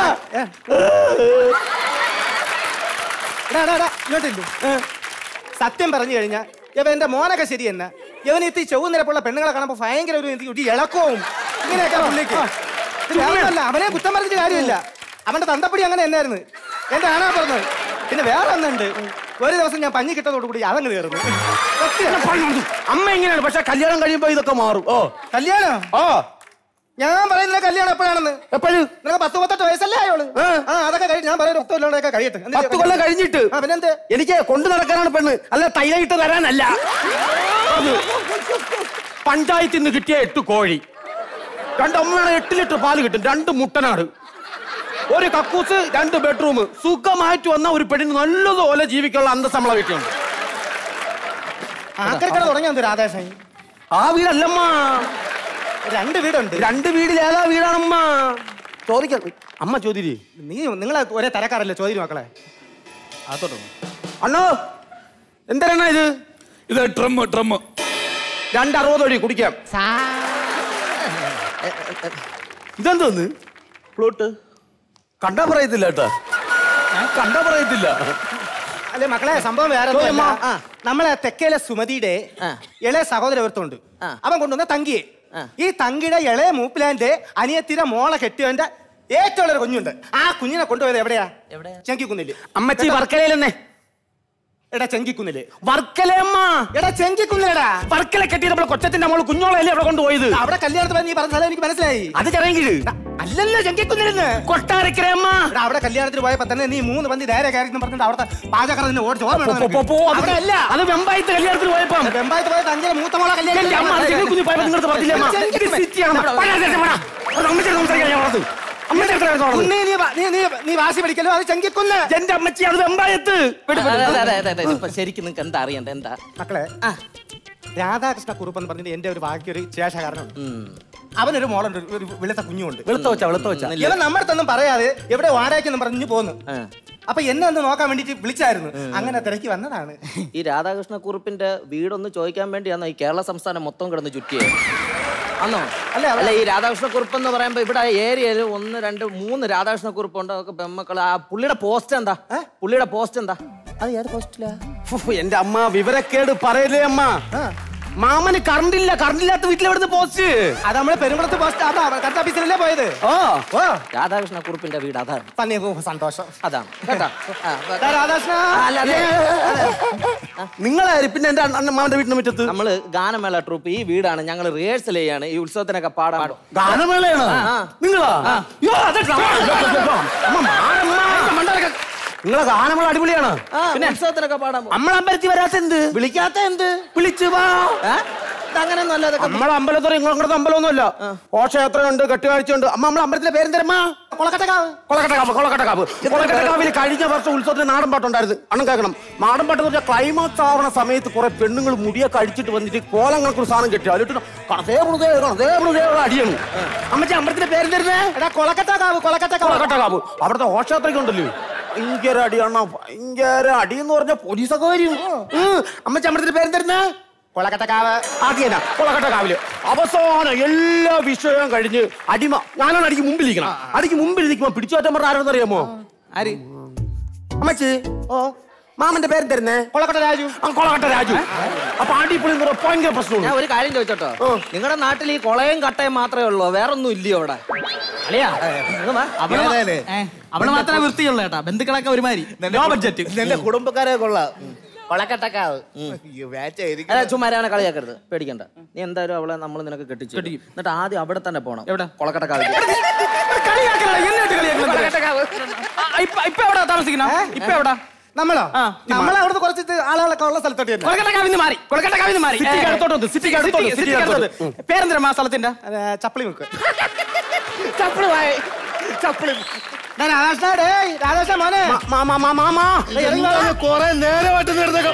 ഇങ്ങോട്ടില്ലേ? സത്യം പറഞ്ഞു കഴിഞ്ഞാൽ ഇവൻ എന്റെ മോനൊക്കെ ശരി തന്നെ. ഇവൻ എത്തി ചൊവ്വ നിരപ്പുള്ള പെണ്ണുങ്ങളെ കാണുമ്പോ ഭയങ്കര ഒരു ഇളക്കവും ഇങ്ങനെയൊക്കെ പുള്ളിക്ക്. വേറൊന്നല്ല, അവനെ കുറ്റം പറഞ്ഞിട്ട് കാര്യമില്ല. അവന്റെ തന്തപ്പടി അങ്ങനെ തന്നെയായിരുന്നു. എന്റെ ആണാ പറഞ്ഞത്. പിന്നെ വേറെ ഒന്നുണ്ട്, ഒരു ദിവസം ഞാൻ പഞ്ഞി കിട്ടതോടുകൂടി അതങ്ങ് കയറുന്നു. അമ്മ ഇങ്ങനെയാണ്, പക്ഷെ കല്യാണം കഴിയുമ്പോ ഇതൊക്കെ മാറും. ഓ കല്യാണം? ഓ ഞാൻ പറയുന്നില്ല കല്യാണം എപ്പോഴാണെന്ന്. എപ്പോഴും? നിനക്ക് പത്ത് പത്തെട്ട് വയസ്സല്ലേ ആയോളൂ. ആ അതൊക്കെ കഴിഞ്ഞ് ഞാൻ പറയുന്നത് പത്ത് കൊല്ലം കഴിയട്ടെ. പത്ത് കൊല്ലം കഴിഞ്ഞിട്ട് പിന്നെന്ത്? എനിക്ക് കൊണ്ടു നടക്കാനാണ് പെണ്ണ്, അല്ല തൈലയിട്ട് തരാനല്ല. പഞ്ചായത്തിൽ നിന്ന് കിട്ടിയ എട്ട് കോഴി, രണ്ടമ്മയാണ് എട്ട് ലിറ്റർ പാല് കിട്ടും, രണ്ട് മുട്ടനാട്, ഒരു കക്കൂസ്, രണ്ട് ബെഡ്റൂം. സുഖമായിട്ട് വന്ന ഒരു പെണ്ണിന് നല്ലതുപോലെ ജീവിക്കാനുള്ള അന്തസ്സമ്മള വീട്ടിലുണ്ട്. ആക്രിക്കട തുടങ്ങിയ രാധാകൃഷ്ണൻ. ആ വീടല്ലമ്മ, രണ്ട് വീടുണ്ട്. രണ്ട് വീടിൽ ഏതാ വീടാണമ്മ? ചോദിക്ക അമ്മ ചോദിരി. നീ നിങ്ങളെ ഒരേ തരക്കാരല്ലേ? ചോദിച്ചു മക്കളെ. അതോട്ടോ അണ്ണോ, എന്താണ് ഇത്? ഇത് ട്രം ട്രം രണ്ട് അറുപത് വഴി കുടിക്കാം. ഇതെന്തോന്ന്? പ്ലോട്ട് കണ്ടാ പറയത്തില്ല കേട്ടാ, കണ്ടാ പറയത്തില്ല. അല്ലെ മക്കളെ സംഭവം വേറെ ഒന്നുമല്ല. നമ്മളെ തെക്കേലെ സുമതിയുടെ ഇളയ സഹോദര ഒരുത്തുണ്ട്. അവൻ കൊണ്ടുവന്ന തങ്കിയെ, ഈ തങ്കിയുടെ ഇളയ മൂപ്പിലാന്റെ അനിയത്തിയുടെ മോളെ കെട്ടിയവന്റെ ഏറ്റവും ഉള്ളൊരു കുഞ്ഞുണ്ട്. ആ കുഞ്ഞിനെ കൊണ്ടുപോയത് എവിടെയാ? ചെങ്കിക്കുന്നില്. അമ്മച്ചി വർക്കലയിലെന്നേ. എടാ ചെങ്കിക്കുന്നില്. വർക്കലയമ്മ. എടാ ചെങ്കിക്കുന്നിലടാ. വർക്കല കെട്ടിയപ്പോൾ കൊച്ചത്തിന്റെ മോള് കുഞ്ഞോളല്ലേ അവിടെ കൊണ്ടുപോയത്? അവിടെ കല്യാണത്തിന് നീ പറഞ്ഞ സ്ഥലം എനിക്ക് മനസ്സിലായി. അത് ചെറിയ അല്ലല്ലോ ചെങ്കിക്കുന്നില്ലെന്ന്. കൊട്ടാരക്കരയമ്മ. അവിടെ കല്യാണത്തിന് പോയപ്പോ തന്നെ നീ മൂന്ന് പന്തി നേരെ കയറി പറഞ്ഞിട്ട് അവിടുത്തെ പാചകത്തിന് ഓടിച്ച് ഓർമ്മ അല്ല. അത് വെമ്പായത്ത് കല്യാണത്തിന് പോയപ്പോ വെമ്പായത്ത് പോയ തഞ്ചിലെ മൂത്ത മോളെ കല്യാണം നീ വാശി പഠിക്കല്ലോ. അത് ചെങ്കിക്കുന്ന്. എന്റെ അമ്മച്ചി അത് വെമ്പായത്ത്. ശരിക്കും നിങ്ങൾക്ക് എന്താ അറിയണ്ട? എന്താ മക്കളെ, രാധാകൃഷ്ണ കുറുപ്പ് എന്ന് പറഞ്ഞിട്ട് എന്റെ ഒരു ബാക്കി ഒരു ശേഷകാരനുണ്ട്. അവനൊരു മോളുണ്ട്, ഒരു വെളുത്ത കുഞ്ഞുണ്ട്. വെളുത്ത വെച്ചാ വെളുത്ത വെച്ചാ ഇവൻ നമ്മുടെ ഒന്നും പറയാതെ എവിടെ വാടകയ്ക്കെന്നും പറഞ്ഞു പോന്നു. അപ്പൊ എന്നെ ഒന്ന് നോക്കാൻ വേണ്ടിട്ട് വിളിച്ചായിരുന്നു. അങ്ങനെ തിരക്കി വന്നതാണ്. ഈ രാധാകൃഷ്ണ കുറുപ്പിന്റെ വീടൊന്ന് ചോദിക്കാൻ വേണ്ടിയാണോ ഈ കേരള സംസ്ഥാനം മൊത്തം കിടന്ന് ചുറ്റിയത്? ആണോ? അല്ല അല്ല, ഈ രാധാകൃഷ്ണ കുറുപ്പ് എന്ന് പറയുമ്പോ ഇവിടെ ഏരിയയിൽ ഒന്ന് രണ്ട് മൂന്ന് രാധാകൃഷ്ണ കുറുപ്പുണ്ട്. അതൊക്കെ പെമ്മക്കള്. ആ പുള്ളിയുടെ പോസ്റ്റ് എന്താ? പുള്ളിയുടെ പോസ്റ്റ് എന്താ? അത് ഏത് പോസ്റ്റിലാ? എന്റെ അമ്മ വിവരക്കേട് പറയലേ അമ്മ. മാമന് കറണ്ടില്ല. കറണ്ടില്ലാത്ത വീട്ടിലെവിടുന്ന് പോസ്റ്റ്? അത് നമ്മളെ പെരുമ്പളത്ത് പോസ്റ്റ് കറണ്ട് ഓഫീസിലല്ലേ പോയത്. ഓ ഓ രാധാകൃഷ്ണ കുറുപ്പിന്റെ വീട് അതാണ്. തന്നെ സന്തോഷം. അതാണ് കേട്ടോ രാധാകൃഷ്ണ. നിങ്ങളാരും പിന്നെ എന്റെ അമ്മമാരുടെ വീട്ടിന് മുറ്റത്ത് നമ്മള് ഗാനമേള ട്രൂപ്പ്. ഈ വീടാണ് ഞങ്ങൾ റിഹേഴ്സൽ ചെയ്യാണ്. ഈ ഉത്സവത്തിനൊക്കെ പാടാൻ. ഗാനമേളയാണ് നിങ്ങളാ? നിങ്ങളെ ഗാനമേള അടിപൊളിയാണ്. പിന്നെ ഉത്സവത്തിനൊക്കെ പാടാൻ നമ്മളമ്പലത്തിൽ വരാത്ത എന്ത്? വിളിക്കാത്ത എന്ത്? വിളിച്ചു വാ. അങ്ങനെയൊന്നും അല്ല. നമ്മളെ അമ്പലത്തിൽ ഇങ്ങോട്ട് അമ്പലമൊന്നുമല്ല. ഘോഷയാത്രയുണ്ട്, കെട്ടുകാഴ്ചയുണ്ട്. അമ്മ നമ്മളെ അമ്പലത്തിലെ പേരെന്തരമ്മ? കൊളക്കട്ടക്കാവ്. കൊളക്കട്ടക്കാവ്. കൊളക്കട്ടക്കാവ്. കൊളക്കട്ടക്കാവിൽ കഴിഞ്ഞ വർഷം ഉത്സവത്തിന് നാടൻ പാട്ടുണ്ടായിരുന്നു. അണ്ണം കേൾക്കണം. നാടൻ പാട്ട് എന്ന് പറഞ്ഞാൽ ക്ലൈമാക്സ് ആവണ സമയത്ത് കുറെ പെണ്ണുങ്ങൾ മുടിയൊക്കെ അടിച്ചിട്ട് വന്നിട്ട് കോലങ്ങൾക്കൊരു സാധനം കെട്ടി അതിലിട്ട് കണതേ മൃതേ കണതേ മൃതേ അടിയാണ്. അമ്മച്ചി അമ്പലത്തിന്റെ പേരെന്തരുന്നേ? കൊളക്കട്ടക്കാവ്. കൊളക്കട്ടക്കാവ്. കൊളക്കട്ടക്കാവ്. അവിടുത്തെ ഘോഷയാത്രയ്ക്ക് ഉണ്ടല്ലോ ഭയങ്കര അടിയാണ്. ഭയങ്കര അടി എന്ന് പറഞ്ഞ പോലീസൊക്കെ വരും. അമ്മച്ചി അമ്പലത്തിന്റെ പേരെന്തരുന്നേ? കൊളക്കട്ടക്കാവ്. ആദ്യം കൊളക്കട്ടക്കാവില് അവസാനം എല്ലാ വിഷയവും കഴിഞ്ഞ് അടിമ ഞാനാണ് അടിക്ക് മുമ്പിലിരിക്കണം. അടിക്ക് മുമ്പിൽ നിൽക്കുമ്പോ പിടിച്ചുമാറ്റം പറഞ്ഞ ആരെന്ന് അറിയാമോ? ആര്? അമ്മച്ചി. ഓ മാമന്റെ പേര് തരുന്നേ? കൊളക്കട്ട രാജു. കൊളക്കട്ട രാജു. അപ്പൊ അടിപൊളി ഭയങ്കര പ്രശ്നമാണ്. ഞാൻ ഒരു കാര്യം ചോദിച്ചോട്ടോ, നിങ്ങളുടെ നാട്ടിൽ ഈ കൊളയും കട്ടയും മാത്രമേ ഉള്ളൂ, വേറൊന്നും ഇല്ലയോ അവിടെ? അവിടെ മാത്രമേ വൃത്തിയുള്ളൂ കേട്ടാ. ബന്ധുക്കളൊക്കെ ഒരുമാതിരി ലോ ബഡ്ജറ്റ്. എന്റെ കുടുംബക്കാരെ കൊള്ളാം. കൊളക്കട്ടക്കാവ്. ചുമ്മാരാണ് കളിയാക്കരുത്, പേടിക്കണ്ട. നീ എന്തായാലും അവളെ നമ്മൾ നിനക്ക് കെട്ടിച്ചു. എന്നിട്ട് ആദ്യം അവിടെ തന്നെ പോണം. എവിടെ? കൊളക്കട്ടക്കാവ്. ഇപ്പൊ എവിടാ താമസിക്കുന്ന? ഇപ്പൊ എവിടാ? നമ്മളോ? നമ്മളവിടുന്ന് കുറച്ച് ആളുകളൊക്കെ ഉള്ള സ്ഥലത്തോട്ട് കൊളക്കട്ടക്കാവിന്ന് മാറി. കൊളക്കട്ടക്കാവിന്ന് മാറി പേരെന്തരം ആ സ്ഥലത്തിന്റെ? ചപ്പിളി മുക്ക്. ചപ്പിളി ചപ്പിളി കൊറേ നേരമായിട്ട് നേരത്തേക്ക്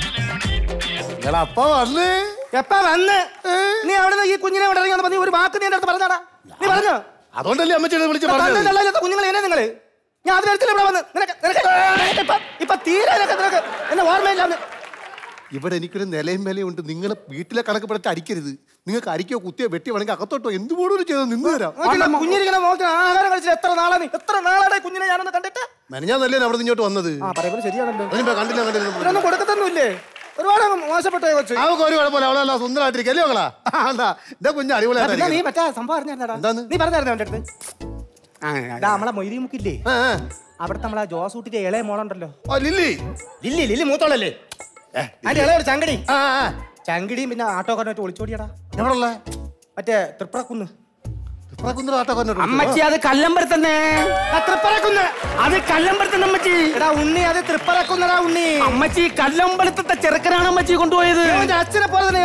അപ്പ വന്ന് എപ്പ വന്ന് നീ അവിടെ ഈ കുഞ്ഞിനെ ഇവിടെ ഇറങ്ങി വന്നപ്പോ നീ ഒരു വാക്ക് നീ എന്റെ അടുത്ത് പറഞ്ഞാടാ? നീ പറഞ്ഞോ? അതുകൊണ്ടല്ലേ അമ്മച്ചി വിളിച്ചു കുഞ്ഞുങ്ങൾ എന്നെ നിങ്ങള് ഞാൻ അത് വരത്തില്ല ഇവിടെ വന്ന് നിനക്ക് നിനക്ക് ഇപ്പൊ തീരെ നിനക്ക് എന്നെ ഓർമ്മയില്ലാന്ന്. ഇവിടെ എനിക്കൊരു നിലയും വിലയും ഉണ്ട്. നിങ്ങളെ വീട്ടിലെ കണക്ക് പെടുത്തി അടിക്കരുത്. നിങ്ങൾക്ക് അരിക്കോ കുത്തിയോ വെട്ടി വേണമെങ്കിൽ അകത്തോട്ടോ എന്തുപോലും ചെയ്തോ നിന്ന് തരാം. കുഞ്ഞിരിക്കണ നോക്കി ആഹാരം കഴിച്ചിട്ട് എത്ര നാളാണ് എത്ര നാളാണ് കുഞ്ഞിനെ ഞാനൊന്ന് കണ്ടിട്ട്. മെനഞ്ഞാന്നല്ലേ അവിടെ ഇങ്ങോട്ട് വന്നത്? ശരിയാണല്ലോ. കണ്ടില്ല കണ്ടില്ല കൊടുക്കത്തൊന്നുമില്ലേ? ഒരുപാട് മോശപ്പെട്ട കൊച്ചു. അവൾക്ക് ഒരു കുഴപ്പമില്ല. അവളെല്ലാം സുന്ദരമായിട്ടിരിക്കല്ലേ അവളാ? എന്താ കുഞ്ഞ് അടിപൊളിയായിട്ട് നീ മറ്റേ സംഭവം അറിഞ്ഞാ നീ പറഞ്ഞായിരുന്നു അവന്റെ അടുത്ത്? നമ്മളെ മൊയ്തീമുക്കില്ലേ, അവിടുത്തെ നമ്മളെ ജോസൂട്ടിന്റെ ഇളയ മോളുണ്ടല്ലോ ലില്ലി. ലില്ലി ലില്ലി മൂത്തോളല്ലേ? അതിന്റെ ഇളയൊരു ചങ്കടി. ചങ്കിടിയും പിന്നെ ആട്ടോക്കാരനായിട്ട് ഒളിച്ചോടിയടാ. എവിടെയുള്ള? മറ്റേ തൃപ്രക്കുന്ന്. അമ്മച്ചി അത് കല്ലമ്പരത്തന്നെ. തൃപ്പറക്കുന്ന്. അത് കല്ലമ്പരത്തന്നെ അമ്മച്ചി. എടാ ഉണ്ണി അത് തൃപ്പറക്കുന്നടാ ഉണ്ണി. അമ്മച്ചി കല്ലമ്പലത്തെ ചെറുക്കനാണ് അമ്മച്ചി കൊണ്ടുപോയത്. അച്ഛനെ പോലെ തന്നെ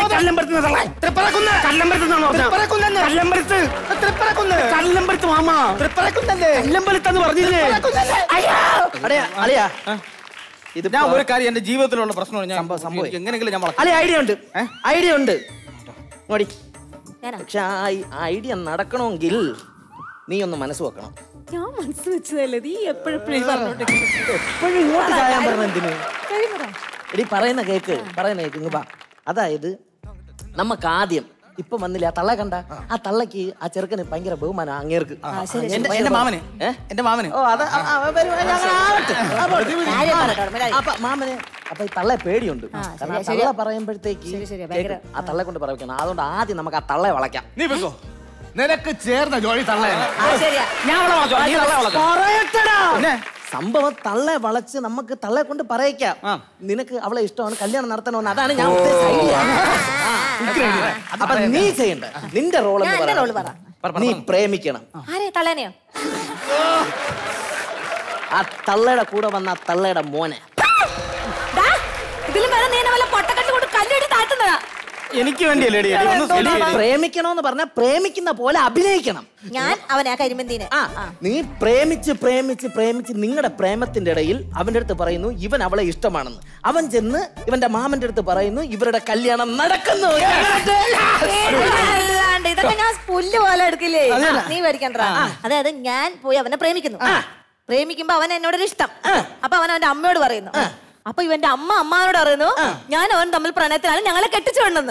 കല്ലമ്പലത്ത് മാമ കല്ലമ്പലത്തെന്ന് പറഞ്ഞില്ലേ? ഇത് ഞാൻ ഒരു കാര്യം എന്റെ ജീവിതത്തിലുള്ള പ്രശ്നമാണ്. ഞാൻ സംഭവം എങ്ങനെയെങ്കിലും ഞാൻ അല്ലെ ഐഡിയ ഉണ്ട് ഐഡിയ ഉണ്ട് മടി. പക്ഷെ ആ ഐഡിയ നടക്കണമെങ്കിൽ നീ ഒന്ന് മനസ്സ് വെക്കണം. ഞാൻ മനസ്സ് വെച്ചതല്ലേ നീ എപ്പോഴും എപ്പോഴും ഇങ്ങോട്ട് ചായാൻ പറഞ്ഞ എന്തിനു? എടി പറയുന്ന കേക്ക് പറയുന്ന കേക്ക് ഇങ്ങ് വാ. അതായത് നമുക്ക് ആദ്യം ഇപ്പൊ വന്നില്ല ആ തള്ള കണ്ട ആ തള്ളക്ക് ആ ചെറുക്കന് ഭയങ്കര ബഹുമാനം അങ്ങേർക്ക് എന്റെ- എന്റെ മാമന് എന്റെ മാമന് ഓ അത് ആ, ആ, വരൂ, അങ്ങനെ ആവട്ടെ. അപ്പൊ- അപ്പൊ മാമന് അപ്പൊ ഈ തള്ളെ പേടിയുണ്ട് കാരണം ആ തള്ള പറയുമ്പോഴത്തേക്ക് കേൾക്കും. ആ തള്ളെ കൊണ്ട് പറയിക്കണം അതുകൊണ്ട് ആദ്യം നമുക്ക് ആ തള്ളെ വളയ്ക്കാം. നീ വെക്കോ നിനക്ക് ചേർന്ന ജോലി തള്ളയാണ് ഞാൻ അവളെ വളച്ചോ, നീ തള്ളെ വളച്ചോ. പറയട്ടെടാ. സംഭവം തള്ളെ വളച്ച് നമുക്ക് തള്ളെ കൊണ്ട് പറയിക്കാം നിനക്ക് അവളെ ഇഷ്ടമാണ് കല്യാണം നടത്തണമെന്ന്. അതാണ് ഞാൻ ഉദ്ദേശിച്ച idea. ആ, അപ്പൊ നീ ചെയ്യണ്ട നിന്റെ റോൾ ഞാൻ എന്റെ role പറ. നീ പ്രേമിക്കണം. ആരെ തള്ളേനെയോ? ആ തള്ളയുടെ കൂടെ വന്ന ആ തള്ളയുടെ മോനെ. ഇതിലും വേറെ നീ എന്നെ വല്ല പൊട്ടക്കട്ട് കൊണ്ട് കല്ലെടുത്ത് താഴ്ത്തുന്നതാ. എനിക്ക് വേണ്ടിയല്ലേ പ്രേമിക്കണോന്ന് പറഞ്ഞാ പ്രേമിക്കുന്ന പോലെ അഭിനയിക്കണം. ഞാൻ അവനെ ആ കരിമന്തിനെ ആ നീ പ്രേമിച്ച് പ്രേമിച്ച് പ്രേമിച്ച് നിങ്ങളുടെ പ്രേമത്തിന്റെ ഇടയിൽ അവന്റെ അടുത്ത് പറയുന്നു ഇവൻ അവളെ ഇഷ്ടമാണെന്ന്. അവൻ ചെന്ന് ഇവന്റെ മാമന്റെ അടുത്ത് പറയുന്നു ഇവരുടെ കല്യാണം നടക്കുന്നു. അല്ലാണ്ട് ഇതൊക്കെ ഞാൻ പുല്ല് പോലെ എടുക്കില്ലേ? നീ പേടിക്കണ്ട. അതായത് ഞാൻ പോയി അവനെ പ്രേമിക്കുന്നു. പ്രേമിക്കുമ്പോ അവൻ എന്നോടൊരു ഇഷ്ടം. അപ്പൊ അവൻ അവന്റെ അമ്മയോട് പറയുന്നു. അപ്പൊ ഇവന്റെ അമ്മ അമ്മാനോട് പറയുന്നു ഞാൻ അവൻ തമ്മിൽ പ്രണയത്തിലാണ് ഞങ്ങളെ കെട്ടിച്ചു വേണ്ടെന്ന്.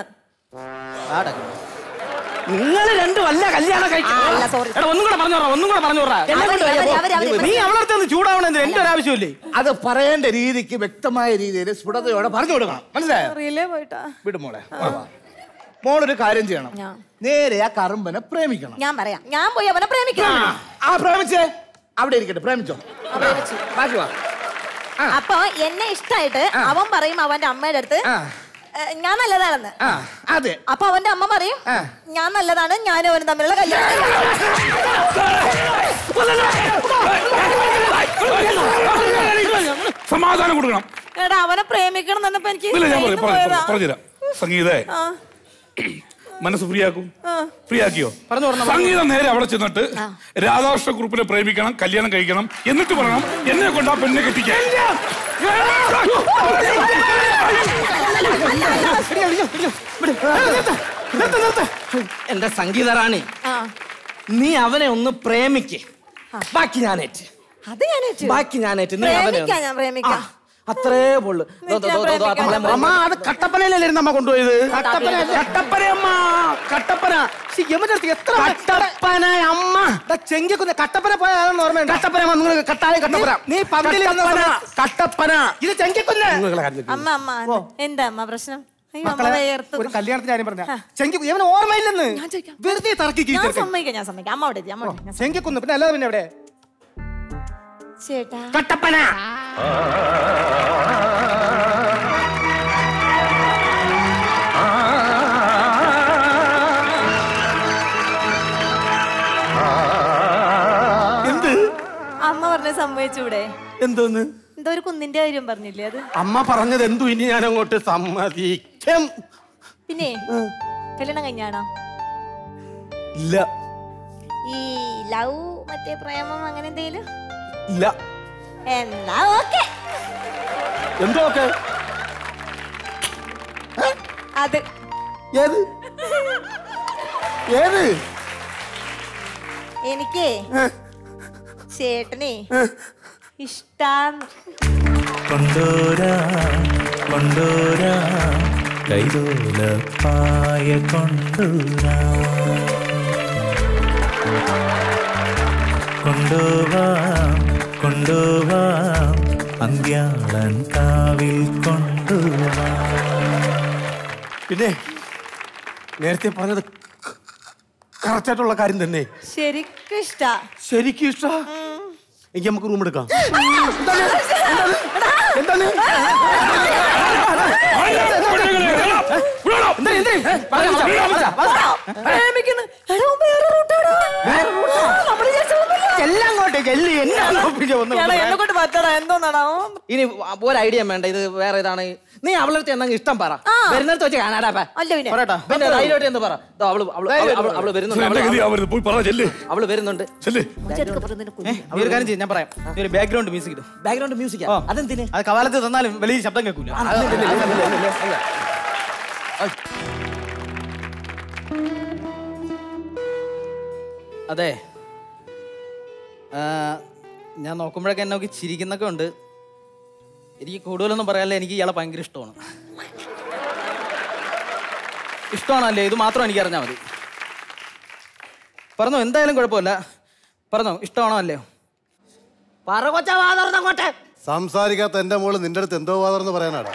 നിങ്ങൾ രണ്ടും അല്ല കല്യാണം ഒന്നും കൂടെ പറഞ്ഞു ഒന്നും കൂടെ പറഞ്ഞു നീ അവളടുത്ത് ചൂടാവണെന്ന് എന്റെ ഒരു ആവശ്യമില്ലേ? അത് പറയേണ്ട രീതിക്ക് വ്യക്തമായ രീതിയിൽ സ്ഫുടതയോടെ പറഞ്ഞു കൊടുക്കണം. മനസ്സിലായോ? പോയിട്ടാ വിടും മോളെ. മോളൊരു കാര്യം ചെയ്യണം. നേരെ ആ കറുമ്പനെ പ്രേമിക്കണം. ഞാൻ പറയാം ഞാൻ പോയി അവനെ പ്രേമിക്കണം. ആ പ്രേമിച്ചേ അവിടെ ഇരിക്കട്ടെ. പ്രേമിച്ചോ ബാക്കി വാ. അപ്പൊ എന്നെ ഇഷ്ടായിട്ട് അവൻ പറയും അവന്റെ അമ്മയുടെ അടുത്ത് ഞാൻ നല്ലതാണെന്ന്. അതെ. അപ്പൊ അവന്റെ അമ്മ പറയും ഞാൻ നല്ലതാണ് ഞാനും അവനും തമ്മിലുള്ള കല്യാണം. സമാധാനം കൊടുക്കണം. എടാ അവനെ പ്രേമിക്കണം എന്നപ്പോ എനിക്ക് പറഞ്ഞുതരാം. സംഗീതേ മനസ്സ് ഫ്രീ ആക്കും. ഫ്രീ ആക്കിയോ? സംഗീതം നേരെ അവിടെ ചെന്നിട്ട് രാധാകൃഷ്ണ ഗ്രൂപ്പിനെ പ്രേമിക്കണം, കല്യാണം കഴിക്കണം, എന്നിട്ട് പറയണം എന്നെ കൊണ്ട് ആ പെണ്ണെ കെട്ടിക്കാൻ. എന്റെ സംഗീത റാണി നീ അവനെ ഒന്ന് പ്രേമിക്ക്. ബാക്കി ഞാനേറ്റ് ബാക്കി ഞാനേറ്റ് നീ അവനെ അത്രേ പൊള്ളു. അമ്മ അത് കട്ടപ്പനയിലല്ലായിരുന്നു അമ്മ കൊണ്ടുപോയത്. കട്ടപ്പന അമ്മ കട്ടപ്പന എത്ര കട്ടപ്പന അമ്മ ചെങ്കിക്കുന്ന കട്ടപ്പന പോയാണെന്ന് ഓർമ്മയുണ്ട്. കട്ടപ്പന നിങ്ങൾ കട്ടായ കട്ടപ്പന നീ പന്തിൽ കട്ടപ്പന ഇത് ചെങ്കിക്കുന്ന അമ്മ അമ്മ എന്താ അമ്മ പ്രശ്നം? ഒരു കല്യാണത്തിന് കാര്യം പറഞ്ഞ ചെങ്കി ഇവന് ഓർമ്മയില്ലെന്ന് വെറുതെ തർക്കി ഞാൻ സമ്മതിക്കാം ഞാൻ സമ്മതിക്കാം. അമ്മ അവിടെ അമ്മ ചെങ്കിക്കുന്നു. പിന്നെ അല്ലാതെ പിന്നെ എവിടെ ചേട്ടാ കട്ടപ്പന എന്ത് അമ്മ പറഞ്ഞ സമ്മതിച്ചൂടെ? എന്തോന്ന് എന്തോ ഒരു കുന്നിന്റെ കാര്യം പറഞ്ഞില്ലേ? അത് അമ്മ പറഞ്ഞത് എന്തു ഇനി ഞാൻ അങ്ങോട്ട് സമ്മതിക്കും. പിന്നെ കല്യാണം കഴിഞ്ഞാണോ? ഇല്ല. ഈ ലവ് മറ്റേ പ്രേമം അങ്ങനെ എന്തേലും? ഇല്ല. എന്നാ ഓക്കെ. എന്തോ ഓക്കെ? അത് ഏത് ഏത് എനിക്ക് ചേട്ടനെ ഇഷ്ടാന്ന്. കൊണ്ടോരാ കൊണ്ടോരാ കൈതോലപ്പായ കൊണ്ടോരാ കൊണ്ടോവാം കൊണ്ടോവാം അന്ത്യാളൻ കാവിൽ കൊണ്ടുവാം. പിന്നെ നേരത്തെ പറഞ്ഞത് കറക്റ്റായിട്ടുള്ള കാര്യം തന്നെ. ശരിക്കും ഇഷ്ടാ. ശരിക്കും ഇഷ്ട. എനിക്ക് നമുക്ക് റൂം എടുക്കാം. എന്താണ് എല്ലാം അങ്ങോട്ടേക്ക് ഇനി ഒരു ഐഡിയ വേണ്ട. ഇത് വേറെ ഇതാണ്. നീ അവളടുത്ത് എന്നാ ഇഷ്ടം പറ. വരുന്നിടത്ത് വെച്ച് കാണാടാ. പിന്നെ ധൈര്യമായിട്ട് എന്ന് പറ. അവള് അവള് വരുന്നുണ്ട്. അവള് വരുന്നുണ്ട്. ഒരു കാര്യം ചെയ്യും ഞാൻ പറയാം. ഒരു ബാക്ക്ഗ്രൗണ്ട് മ്യൂസിക് ഇടും. ബാക്ക്ഗ്രൗണ്ട് മ്യൂസിക് അതെന്തിന്? അത് കവാലത്ത് തന്നാലും വലിയ ശബ്ദം കേൾക്കൂല. അതെ ഞാൻ നോക്കുമ്പോഴൊക്കെ എന്നെ നോക്കി ചിരിക്കുന്നൊക്കെ ഉണ്ട്. എനിക്ക് കൂടുതലൊന്നും പറയാനില്ല. എനിക്ക് ഇയാളെ ഭയങ്കര ഇഷ്ടമാണ്. ഇഷ്ടമാണല്ലേ ഇത് മാത്രം എനിക്ക് അറിഞ്ഞാൽ മതി. പറഞ്ഞോ, എന്തായാലും കുഴപ്പമില്ല. പറഞ്ഞോ, ഇഷ്ടമാണോ അല്ലയോ? പറ കൊച്ചാ, വാ തുറന്നങ്ങോട്ടെ. സംസാരിക്കാത്ത എന്റെ മോള് നിന്റെ അടുത്ത് എന്തോ വാതർന്ന് പറയാനാടാ.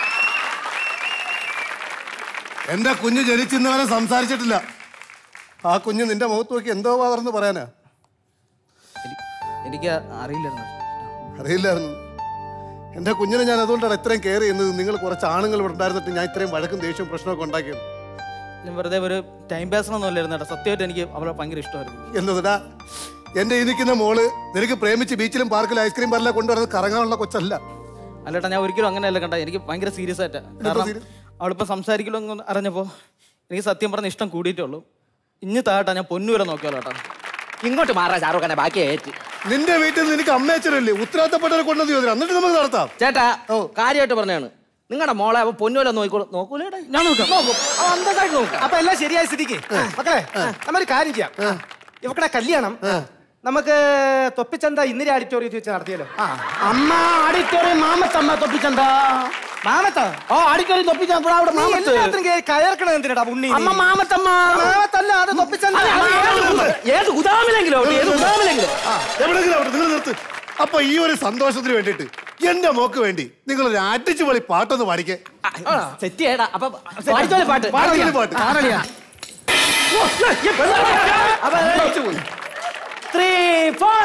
എന്റെ കുഞ്ഞ് ജനിച്ചിന്നവരെ സംസാരിച്ചിട്ടില്ല. ആ കുഞ്ഞ് നിന്റെ മുഖത്ത് നോക്കി എന്തോ വാതർന്ന് പറയാനാ. എനിക്ക് അറിയില്ലായിരുന്നു. അറിയില്ലായിരുന്നു. എന്റെ കുഞ്ഞിനെ ഞാൻ അതുകൊണ്ടാണ് ഇത്രയും കെയർ ചെയ്യുന്നത്. നിങ്ങൾ കുറച്ച് ആണുങ്ങൾ ഇവിടെ ഉണ്ടായിരുന്നിട്ട് ഞാൻ ഇത്രയും വഴക്കും ദേഷ്യവും പ്രശ്നമൊക്കെ ഉണ്ടാക്കിയത്. ഞാൻ വെറുതെ ഒരു ടൈം പാസിനൊന്നും അല്ലായിരുന്നു കേട്ടോ. സത്യമായിട്ട് എനിക്ക് അവളെ ഭയങ്കര ഇഷ്ടമായിരുന്നു. എന്നതാ എന്റെ ഈ നിൽക്കുന്ന മോള് നിനക്ക് പ്രേമിച്ച് ബീച്ചിലും പാർക്കിലും ഐസ്ക്രീം പാർലർ കൊണ്ടുവരുന്നത് കറങ്ങാനുള്ള കൊച്ചല്ല. അല്ലേട്ടാ, ഞാൻ ഒരിക്കലും അങ്ങനെയല്ല കണ്ട. എനിക്ക് ഭയങ്കര സീരിയസ് ആയിട്ടാ. കാരണം അവളിപ്പോ സംസാരിക്കലോ എന്ന് അറിഞ്ഞപ്പോ എനിക്ക് സത്യം പറഞ്ഞ ഇഷ്ടം കൂടിയിട്ടുള്ളൂ. ഇനി താട്ടാ ഞാൻ പൊന്നു വരെ നോക്കിയാലോ കേട്ടോ. ഇങ്ങോട്ട് മാറാ ഷാറൂഖാനെ, ബാക്കി ഏറ്റ്. നിന്റെ വീട്ടിൽ നിന്ന് എനിക്ക് അമ്മയച്ചനല്ലേ ഉത്തരവാദിത്തപ്പെട്ടവരെ കൊണ്ടുവന്ന് ചോദിച്ചു. എന്നിട്ട് നമുക്ക് നടത്താം. ചേട്ടാ കാര്യമായിട്ട് പറഞ്ഞാണ്, നിങ്ങളുടെ മോളെ അവ പൊന്നുവല്ല നോക്കിക്കോളൂ. നോക്കൂലേ? ഞാൻ നോക്കാം. നോക്കും. അന്തതായിട്ട് നോക്കാം. അപ്പൊ എല്ലാം ശരിയായ സ്ഥിതിക്ക് മക്കളെ നമ്മളൊരു കാര്യം ചെയ്യാം. ഇവക്കടെ കല്യാണം നമുക്ക് തൊപ്പിച്ചന്ത ഇന്ദിര ഓഡിറ്റോറിയത്തിൽ വെച്ച് നടത്തിയല്ലോ. അമ്മ ഓഡിറ്റോറിയം മാമത്തമ്മ തൊപ്പിച്ചന്ത. മാമത്ത ഓ ഓഡിറ്റോറിയം തൊപ്പിച്ചന്ത അവിടെ മാമത്ത്. കയർക്കണ എന്തിനാ ഉണ്ണി? അമ്മ മാമത്തമ്മ. മാമത്തല്ല, അത് തൊപ്പിച്ചന്ത. ഏത് ഗുദാമിലെങ്കിലും ഏത് ഗുദാമിലെങ്കിലും എവിടെയെങ്കിലും അവിടെ നിങ്ങൾ നിർത്ത്. അപ്പൊ ഈ ഒരു സന്തോഷത്തിന് വേണ്ടിട്ട് എന്റെ മോക്ക് വേണ്ടി നിങ്ങൾ ഒരു അടിച്ചു പൊളി പാട്ടൊന്ന് പാടിക്കേ. സെറ്റ് ചെയ്യടാ. അപ്പൊ പാടിച്ചോളെ പാട്ട്. പാടിക്കല് പാട്ട്. ത്രീ ഫോർ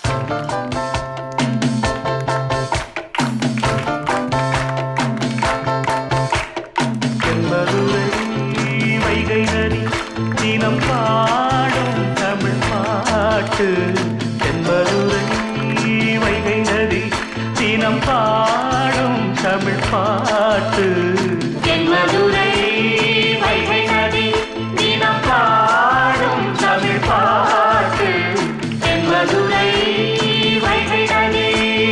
வைகை நதி தினம் பாடும் தமிழ் பாட்டு. தென்மதுரை வைகை நதி தினம் பாடும் தமிழ் பாட்டு. தென்மதுரை வைகை நதி தினம் பாடும் தமிழ் பாட்டு. தென்மதுரை வைகை நதி.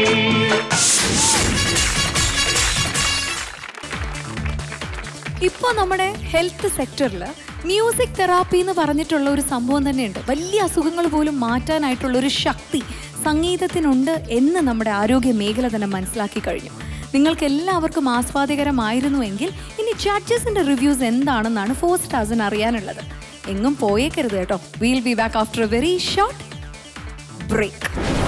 ഇപ്പോൾ നമ്മുടെ ഹെൽത്ത് സെക്ടറിൽ മ്യൂസിക് തെറാപ്പി എന്ന് പറഞ്ഞിട്ടുള്ള ഒരു സംഭവം തന്നെയുണ്ട്. വലിയ അസുഖങ്ങൾ പോലും മാറ്റാനായിട്ടുള്ള ഒരു ശക്തി സംഗീതത്തിനുണ്ട് എന്ന് നമ്മുടെ ആരോഗ്യ മേഖല തന്നെ മനസ്സിലാക്കി കഴിഞ്ഞു. നിങ്ങൾക്ക് എല്ലാവർക്കും ആസ്വാദികരമായിരുന്നുവെങ്കിൽ ഇനി ജഡ്ജസിന്റെ റിവ്യൂസ് എന്താണെന്നാണ് ഫോർ സ്റ്റാർസിന് അറിയാനുള്ളത്. എങ്ങും പോയേക്കരുത് കേട്ടോ. Will be back after a very short break.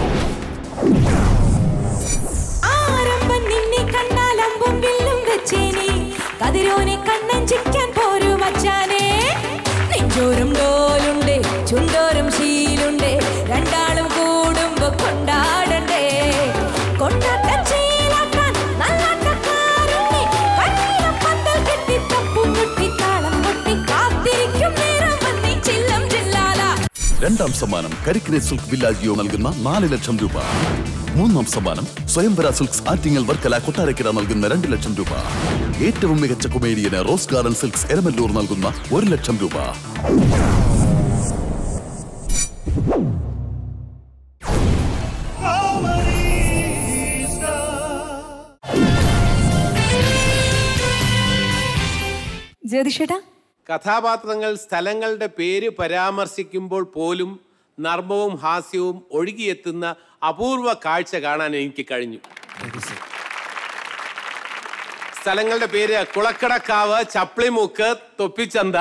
കതിരോനെ കണ്ണഞ്ചിക്കാൻ പോരു മച്ചാനെ. നെഞ്ചോരം ഡോലുണ്ട്, ചുണ്ടോരം ശീലുണ്ട്, രണ്ടാളും കൂടുമ്പോ കൊണ്ടാടണ്ടേ. കൊണ്ടാട്ടം ചീലാക്കാൻ നല്ലാട്ടക്കാരുണ്ട്, കണ്ണീരപ്പന്തൽ കെട്ടി തപ്പും മുട്ടി താളം മുട്ടി കാത്തിരിക്കും നേരം വന്നി ചില്ലം ചില്ലാല. രണ്ടാം സമ്മാനം കരിക്കിനെ സിൽക്ക് വില്ലാജിയോ നൽകുന്ന നാല് ലക്ഷം രൂപ. മൂന്നാം സമ്മാനം സ്വയംവര സിൽക്സ് ആറ്റിങ്ങൽ വർക്കല കൊട്ടാരക്കര നൽകുന്ന രണ്ട് ലക്ഷം രൂപ. ഏറ്റവും മികച്ച കൊമേഡിയന് റോസ് ഗാർഡൻ സിൽക്സ് എരമല്ലൂർ നൽകുന്ന ഒരു ലക്ഷം രൂപ. ജ്യോതിഷേട്ടാ, കഥാപാത്രങ്ങൾ സ്ഥലങ്ങളുടെ പേര് പരാമർശിക്കുമ്പോൾ പോലും നർമ്മവും ഹാസ്യവും ഒഴുകിയെത്തുന്ന അപൂർവ കാഴ്ച കാണാൻ എനിക്ക് കഴിഞ്ഞു. സ്ഥലങ്ങളുടെ പേര് കുളക്കടക്കാവ്, ചപ്ലിമുക്ക്, തൊപ്പിച്ചന്ത.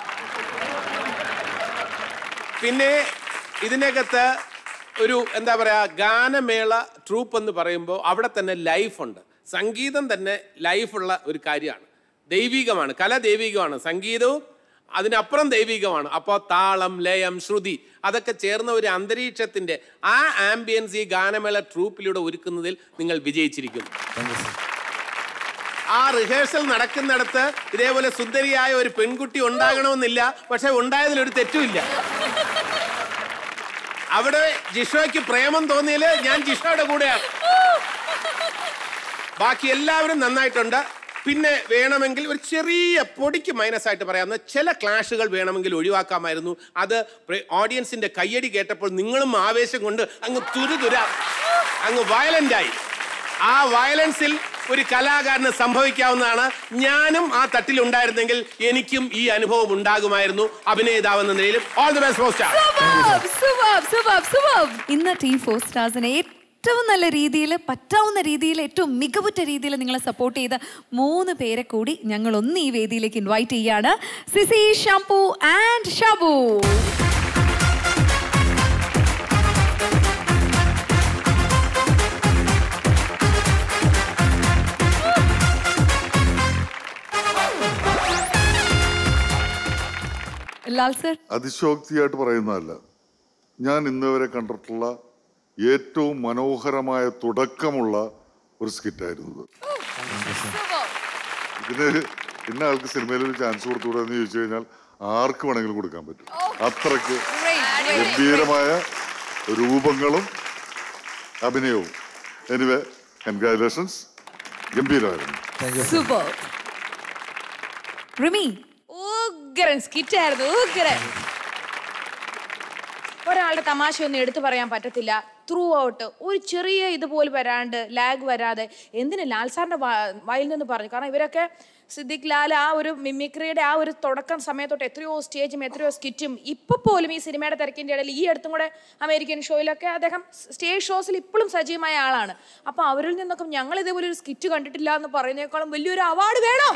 പിന്നെ ഇതിനകത്ത് ഒരു എന്താ പറയാ ഗാനമേള ട്രൂപ്പ് എന്ന് പറയുമ്പോൾ അവിടെ തന്നെ ലൈഫുണ്ട്. സംഗീതം തന്നെ ലൈഫുള്ള ഒരു കാര്യമാണ്. ദൈവികമാണ്, കല ദൈവികമാണ്, സംഗീതവും അതിനപ്പുറം ദൈവികമാണ്. അപ്പോൾ താളം, ലയം, ശ്രുതി അതൊക്കെ ചേർന്ന ഒരു അന്തരീക്ഷത്തിൻ്റെ ആ ആംബിയൻസ് ഈ ഗാനമേള ട്രൂപ്പിലൂടെ ഒരുക്കുന്നതിൽ നിങ്ങൾ വിജയിച്ചിരിക്കുന്നു. ആ റിഹേഴ്സൽ നടക്കുന്നിടത്ത് ഇതേപോലെ സുന്ദരിയായ ഒരു പെൺകുട്ടി ഉണ്ടാകണമെന്നില്ല, പക്ഷെ ഉണ്ടായതിലൊരു തെറ്റുമില്ല. അവിടെ ജിഷോയ്ക്ക് പ്രേമം തോന്നിയാല് ഞാൻ ജിഷോയുടെ കൂടെയാണ്. ബാക്കി എല്ലാവരും നന്നായിട്ടുണ്ട്. പിന്നെ വേണമെങ്കിൽ ഒരു ചെറിയ പൊടിക്ക് മൈനസ് ആയിട്ട് പറയാവുന്ന ചില ക്ലാഷുകൾ വേണമെങ്കിൽ ഒഴിവാക്കാമായിരുന്നു. അത് ഓഡിയൻസിന്റെ കയ്യടി കേട്ടപ്പോൾ നിങ്ങളും ആവേശം കൊണ്ട് അങ്ങ് തുരുതുര അങ്ങ് വയലന്റായി. ആ വയലൻസിൽ ഒരു കലാകാരന് സംഭവിക്കാവുന്നതാണ്. ഞാനും ആ തട്ടിൽ ഉണ്ടായിരുന്നെങ്കിൽ എനിക്കും ഈ അനുഭവം ഉണ്ടാകുമായിരുന്നു അഭിനേതാവെന്ന നിലയിലും. All the best four star. ഇന്ന് ടീം ഫോർ സ്റ്റാർസിനെ ഏറ്റവും നല്ല രീതിയിൽ പറ്റാവുന്ന രീതിയിൽ ഏറ്റവും മികവുറ്റ രീതിയിൽ നിങ്ങളെ സപ്പോർട്ട് ചെയ്ത മൂന്ന് പേരെ കൂടി ഞങ്ങൾ ഒന്ന് ഈ വേദിയിലേക്ക് ഇൻവൈറ്റ് ചെയ്യാണ്. Sisi, shampoo and Shabu. Lal sir, അതിശോക്തിയായിട്ട് പറയുന്നതല്ല, ഞാൻ ഇന്നുവരെ കണ്ടിട്ടുള്ള ഏറ്റവും മനോഹരമായ തുടക്കമുള്ള ഒരു സ്കിറ്റായിരുന്നു ഇത്. ഇതിന് ഇന്ന ആൾക്ക് സിനിമയിൽ ഒരു ചാൻസ് കൊടുത്തുകൂടെ എന്ന് ചോദിച്ചു കഴിഞ്ഞാൽ ആർക്ക് വേണമെങ്കിലും കൊടുക്കാൻ പറ്റും. അത്രയ്ക്ക് ഗംഭീരമായ രൂപങ്ങളും അഭിനയവും. എനിവേ, കൺഗ്രാജുലേഷൻസ്, ഗംഭീരമായിരുന്നു. സൂപ്പർ. റിമി, ഉഗ്രൻ സ്കിറ്റായിരുന്നു, ഉഗ്രൻ. ഒരാളുടെ തമാശ ഒന്നും എടുത്തു പറയാൻ പറ്റത്തില്ല. ത്രൂ ഔട്ട് ഒരു ചെറിയ ഇതുപോലെ വരാണ്ട് ലാഗ് വരാതെ എന്തിന് ലാൽ സാറിന്റെ വായിൽ നിന്ന് പറഞ്ഞു. കാരണം ഇവരൊക്കെ സിദ്ദിഖ് ലാൽ ആ ഒരു മിമിക്രിയുടെ ആ ഒരു തുടക്കം സമയത്തോട്ട് എത്രയോ സ്റ്റേജും എത്രയോ സ്കിറ്റും ഇപ്പൊ പോലും ഈ സിനിമയുടെ തിരക്കിന്റെ ഇടയിൽ ഈ അടുത്തും കൂടെ അമേരിക്കൻ ഷോയിലൊക്കെ അദ്ദേഹം സ്റ്റേജ് ഷോസിൽ ഇപ്പോഴും സജീവമായ ആളാണ്. അപ്പൊ അവരിൽ നിന്നൊക്കെ ഞങ്ങൾ ഇതേപോലെ ഒരു സ്കിറ്റ് കണ്ടിട്ടില്ല എന്ന് പറയുന്നേക്കാളും വലിയൊരു അവാർഡ് വേണം.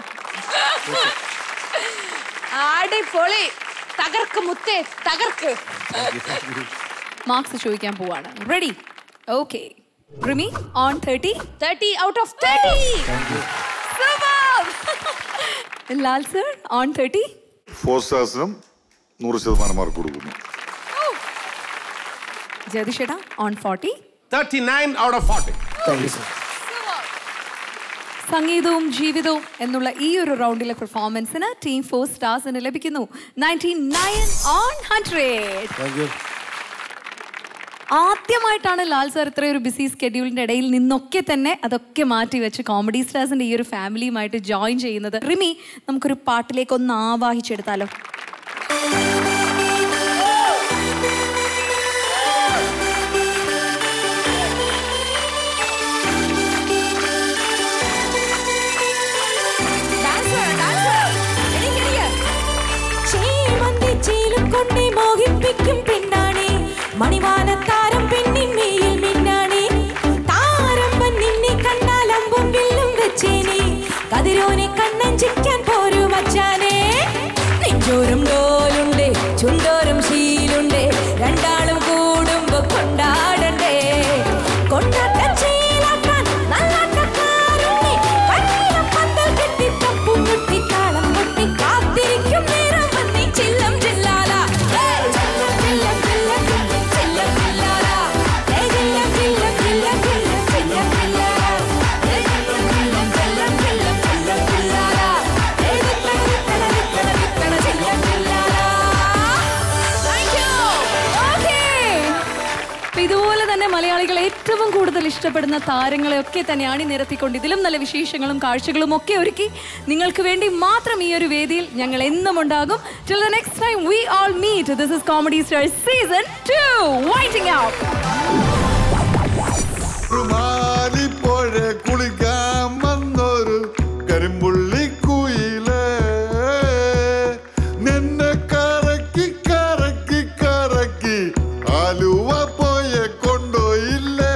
അടിപൊളി, തകർക്ക് മുത്തേ, തകർക്ക്. മാർക്സ് ചോദിക്കാൻ പോവാണ്. Ready? Okay. Rimi, on thirty. Thirty out of thirty. Lal sir, on thirty. Four സ്റ്റാർസിനും നൂറ് ശതമാനം മാർക്ക് കൊടുക്കുന്നു. ജഗദീഷേട്ടാ, on forty. Thirty nine out of forty. സംഗീതവും ജീവിതവും എന്നുള്ള ഈ ഒരു റൗണ്ടിലെ പെർഫോമൻസിന് ടീം ഫോർ സ്റ്റാർസിന് ലഭിക്കുന്നു നയൻറ്റി നയൻ ഓൺ ഹൺഡ്രഡ്. ആദ്യമായിട്ടാണ് ലാൽ സാർ ഇത്രയും ഒരു ബിസി സ്കെഡ്യൂളിന്റെ ഇടയിൽ നിന്നൊക്കെ തന്നെ അതൊക്കെ മാറ്റി വെച്ച് കോമഡി സ്റ്റാർസിന്റെ ഈ ഒരു ഫാമിലിയുമായിട്ട് ജോയിൻ ചെയ്യുന്നത്. റിമി, നമുക്കൊരു പാട്ടിലേക്ക് ഒന്ന് ആവാഹിച്ചെടുത്താലോ? മണിവാനത്താരം പെണ്ണിൻ മേയിൽ മിന്നാണി താരമ്പൻ നിന്നെ കണ്ടാലമ്പും വില്ലും വെച്ചേനി കതിരോനെ കണ്ണഞ്ചിക്കാൻ പോരു മച്ചാനെ നെഞ്ചോരം ഡോലുണ്ട് ചുണ്ടോരം ശീലുണ്ട് രണ്ടാളും കൂടുമ്പോ കൊണ്ടാടണ്ടേ കൊണ്ടാട്ടം ചെയ്യലാക്കാൻ നല്ലാട്ടക്കാരുണ്ട് കണ്ണീരം പന്തൽ കെട്ടി തപ്പും മുട്ടി താളം മുട്ടി കാത്തിരിക്കും നേരം വന്നി ചില്ലം ചില്ലാല ഇതുപോലെ തന്നെ മലയാളികൾ ഏറ്റവും കൂടുതൽ ഇഷ്ടപ്പെടുന്ന താരങ്ങളെ ഒക്കെ തന്നെ അണിനിരത്തിക്കൊണ്ട് ഇതിലും നല്ല വിശേഷങ്ങളും കാഴ്ചകളും ഒക്കെ ഒരുക്കി നിങ്ങൾക്ക് വേണ്ടി മാത്രം ഈ ഒരു വേദിയിൽ ഞങ്ങൾ എന്നും ഉണ്ടാകും. Till the next time we all meet. This is Comedy Stars Season two. Waiting out. കുളിക്കാൻ വന്നൊരു കരിമ്പുള്ളി കുയിലേ നിന്നെ കറക്കി കറക്കി കറക്കി ആലുവ പോയെ കൊണ്ടോയില്ലേ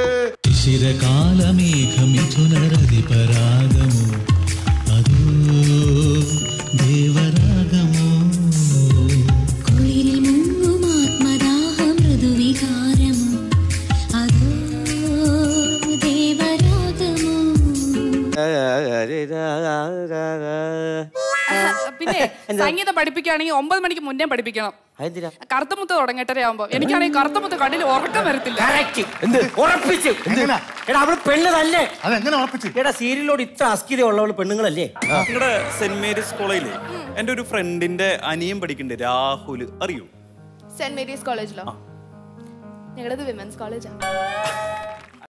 ശിരകാലമേഘമിഥുനരതിപരാഗമോ അതോ ദേവരാഗമോ കുളിരിൽ മുങ്ങും ആത്മദാഹ മൃദുവികാരമോ അതോ ദേവരാഗമോ. പിന്നെ സംഗീതം പഠിപ്പിക്കുകയാണെങ്കിൽ ഒമ്പത് മണിക്ക് മുന്നേ പഠിപ്പിക്കണം. കറുത്തമുത്ത് തുടങ്ങട്ടെ ആവുമ്പോ എനിക്കാണെങ്കിൽ കറുത്തമുത്ത് കണ്ണിൽ ഉറക്കം വരത്തില്ല. പെണ്ണതല്ലേ അതെങ്ങനെ ഉറപ്പിച്ചു? എടാ സീരിയലോട് ഇത്ര അസ്കിത ഉള്ളവള് പെണ്ണുങ്ങളല്ലേ? നിങ്ങളുടെ സെന്റ് മേരീസ് കോളേജിലെ എന്റെ ഒരു ഫ്രണ്ടിന്റെ അനിയൻ പഠിക്കുന്നുണ്ട്, രാഹുൽ, അറിയൂ? സെന്റ് മേരീസ് കോളേജിലോ? ഞങ്ങളത് വിമൻസ് കോളേജാ.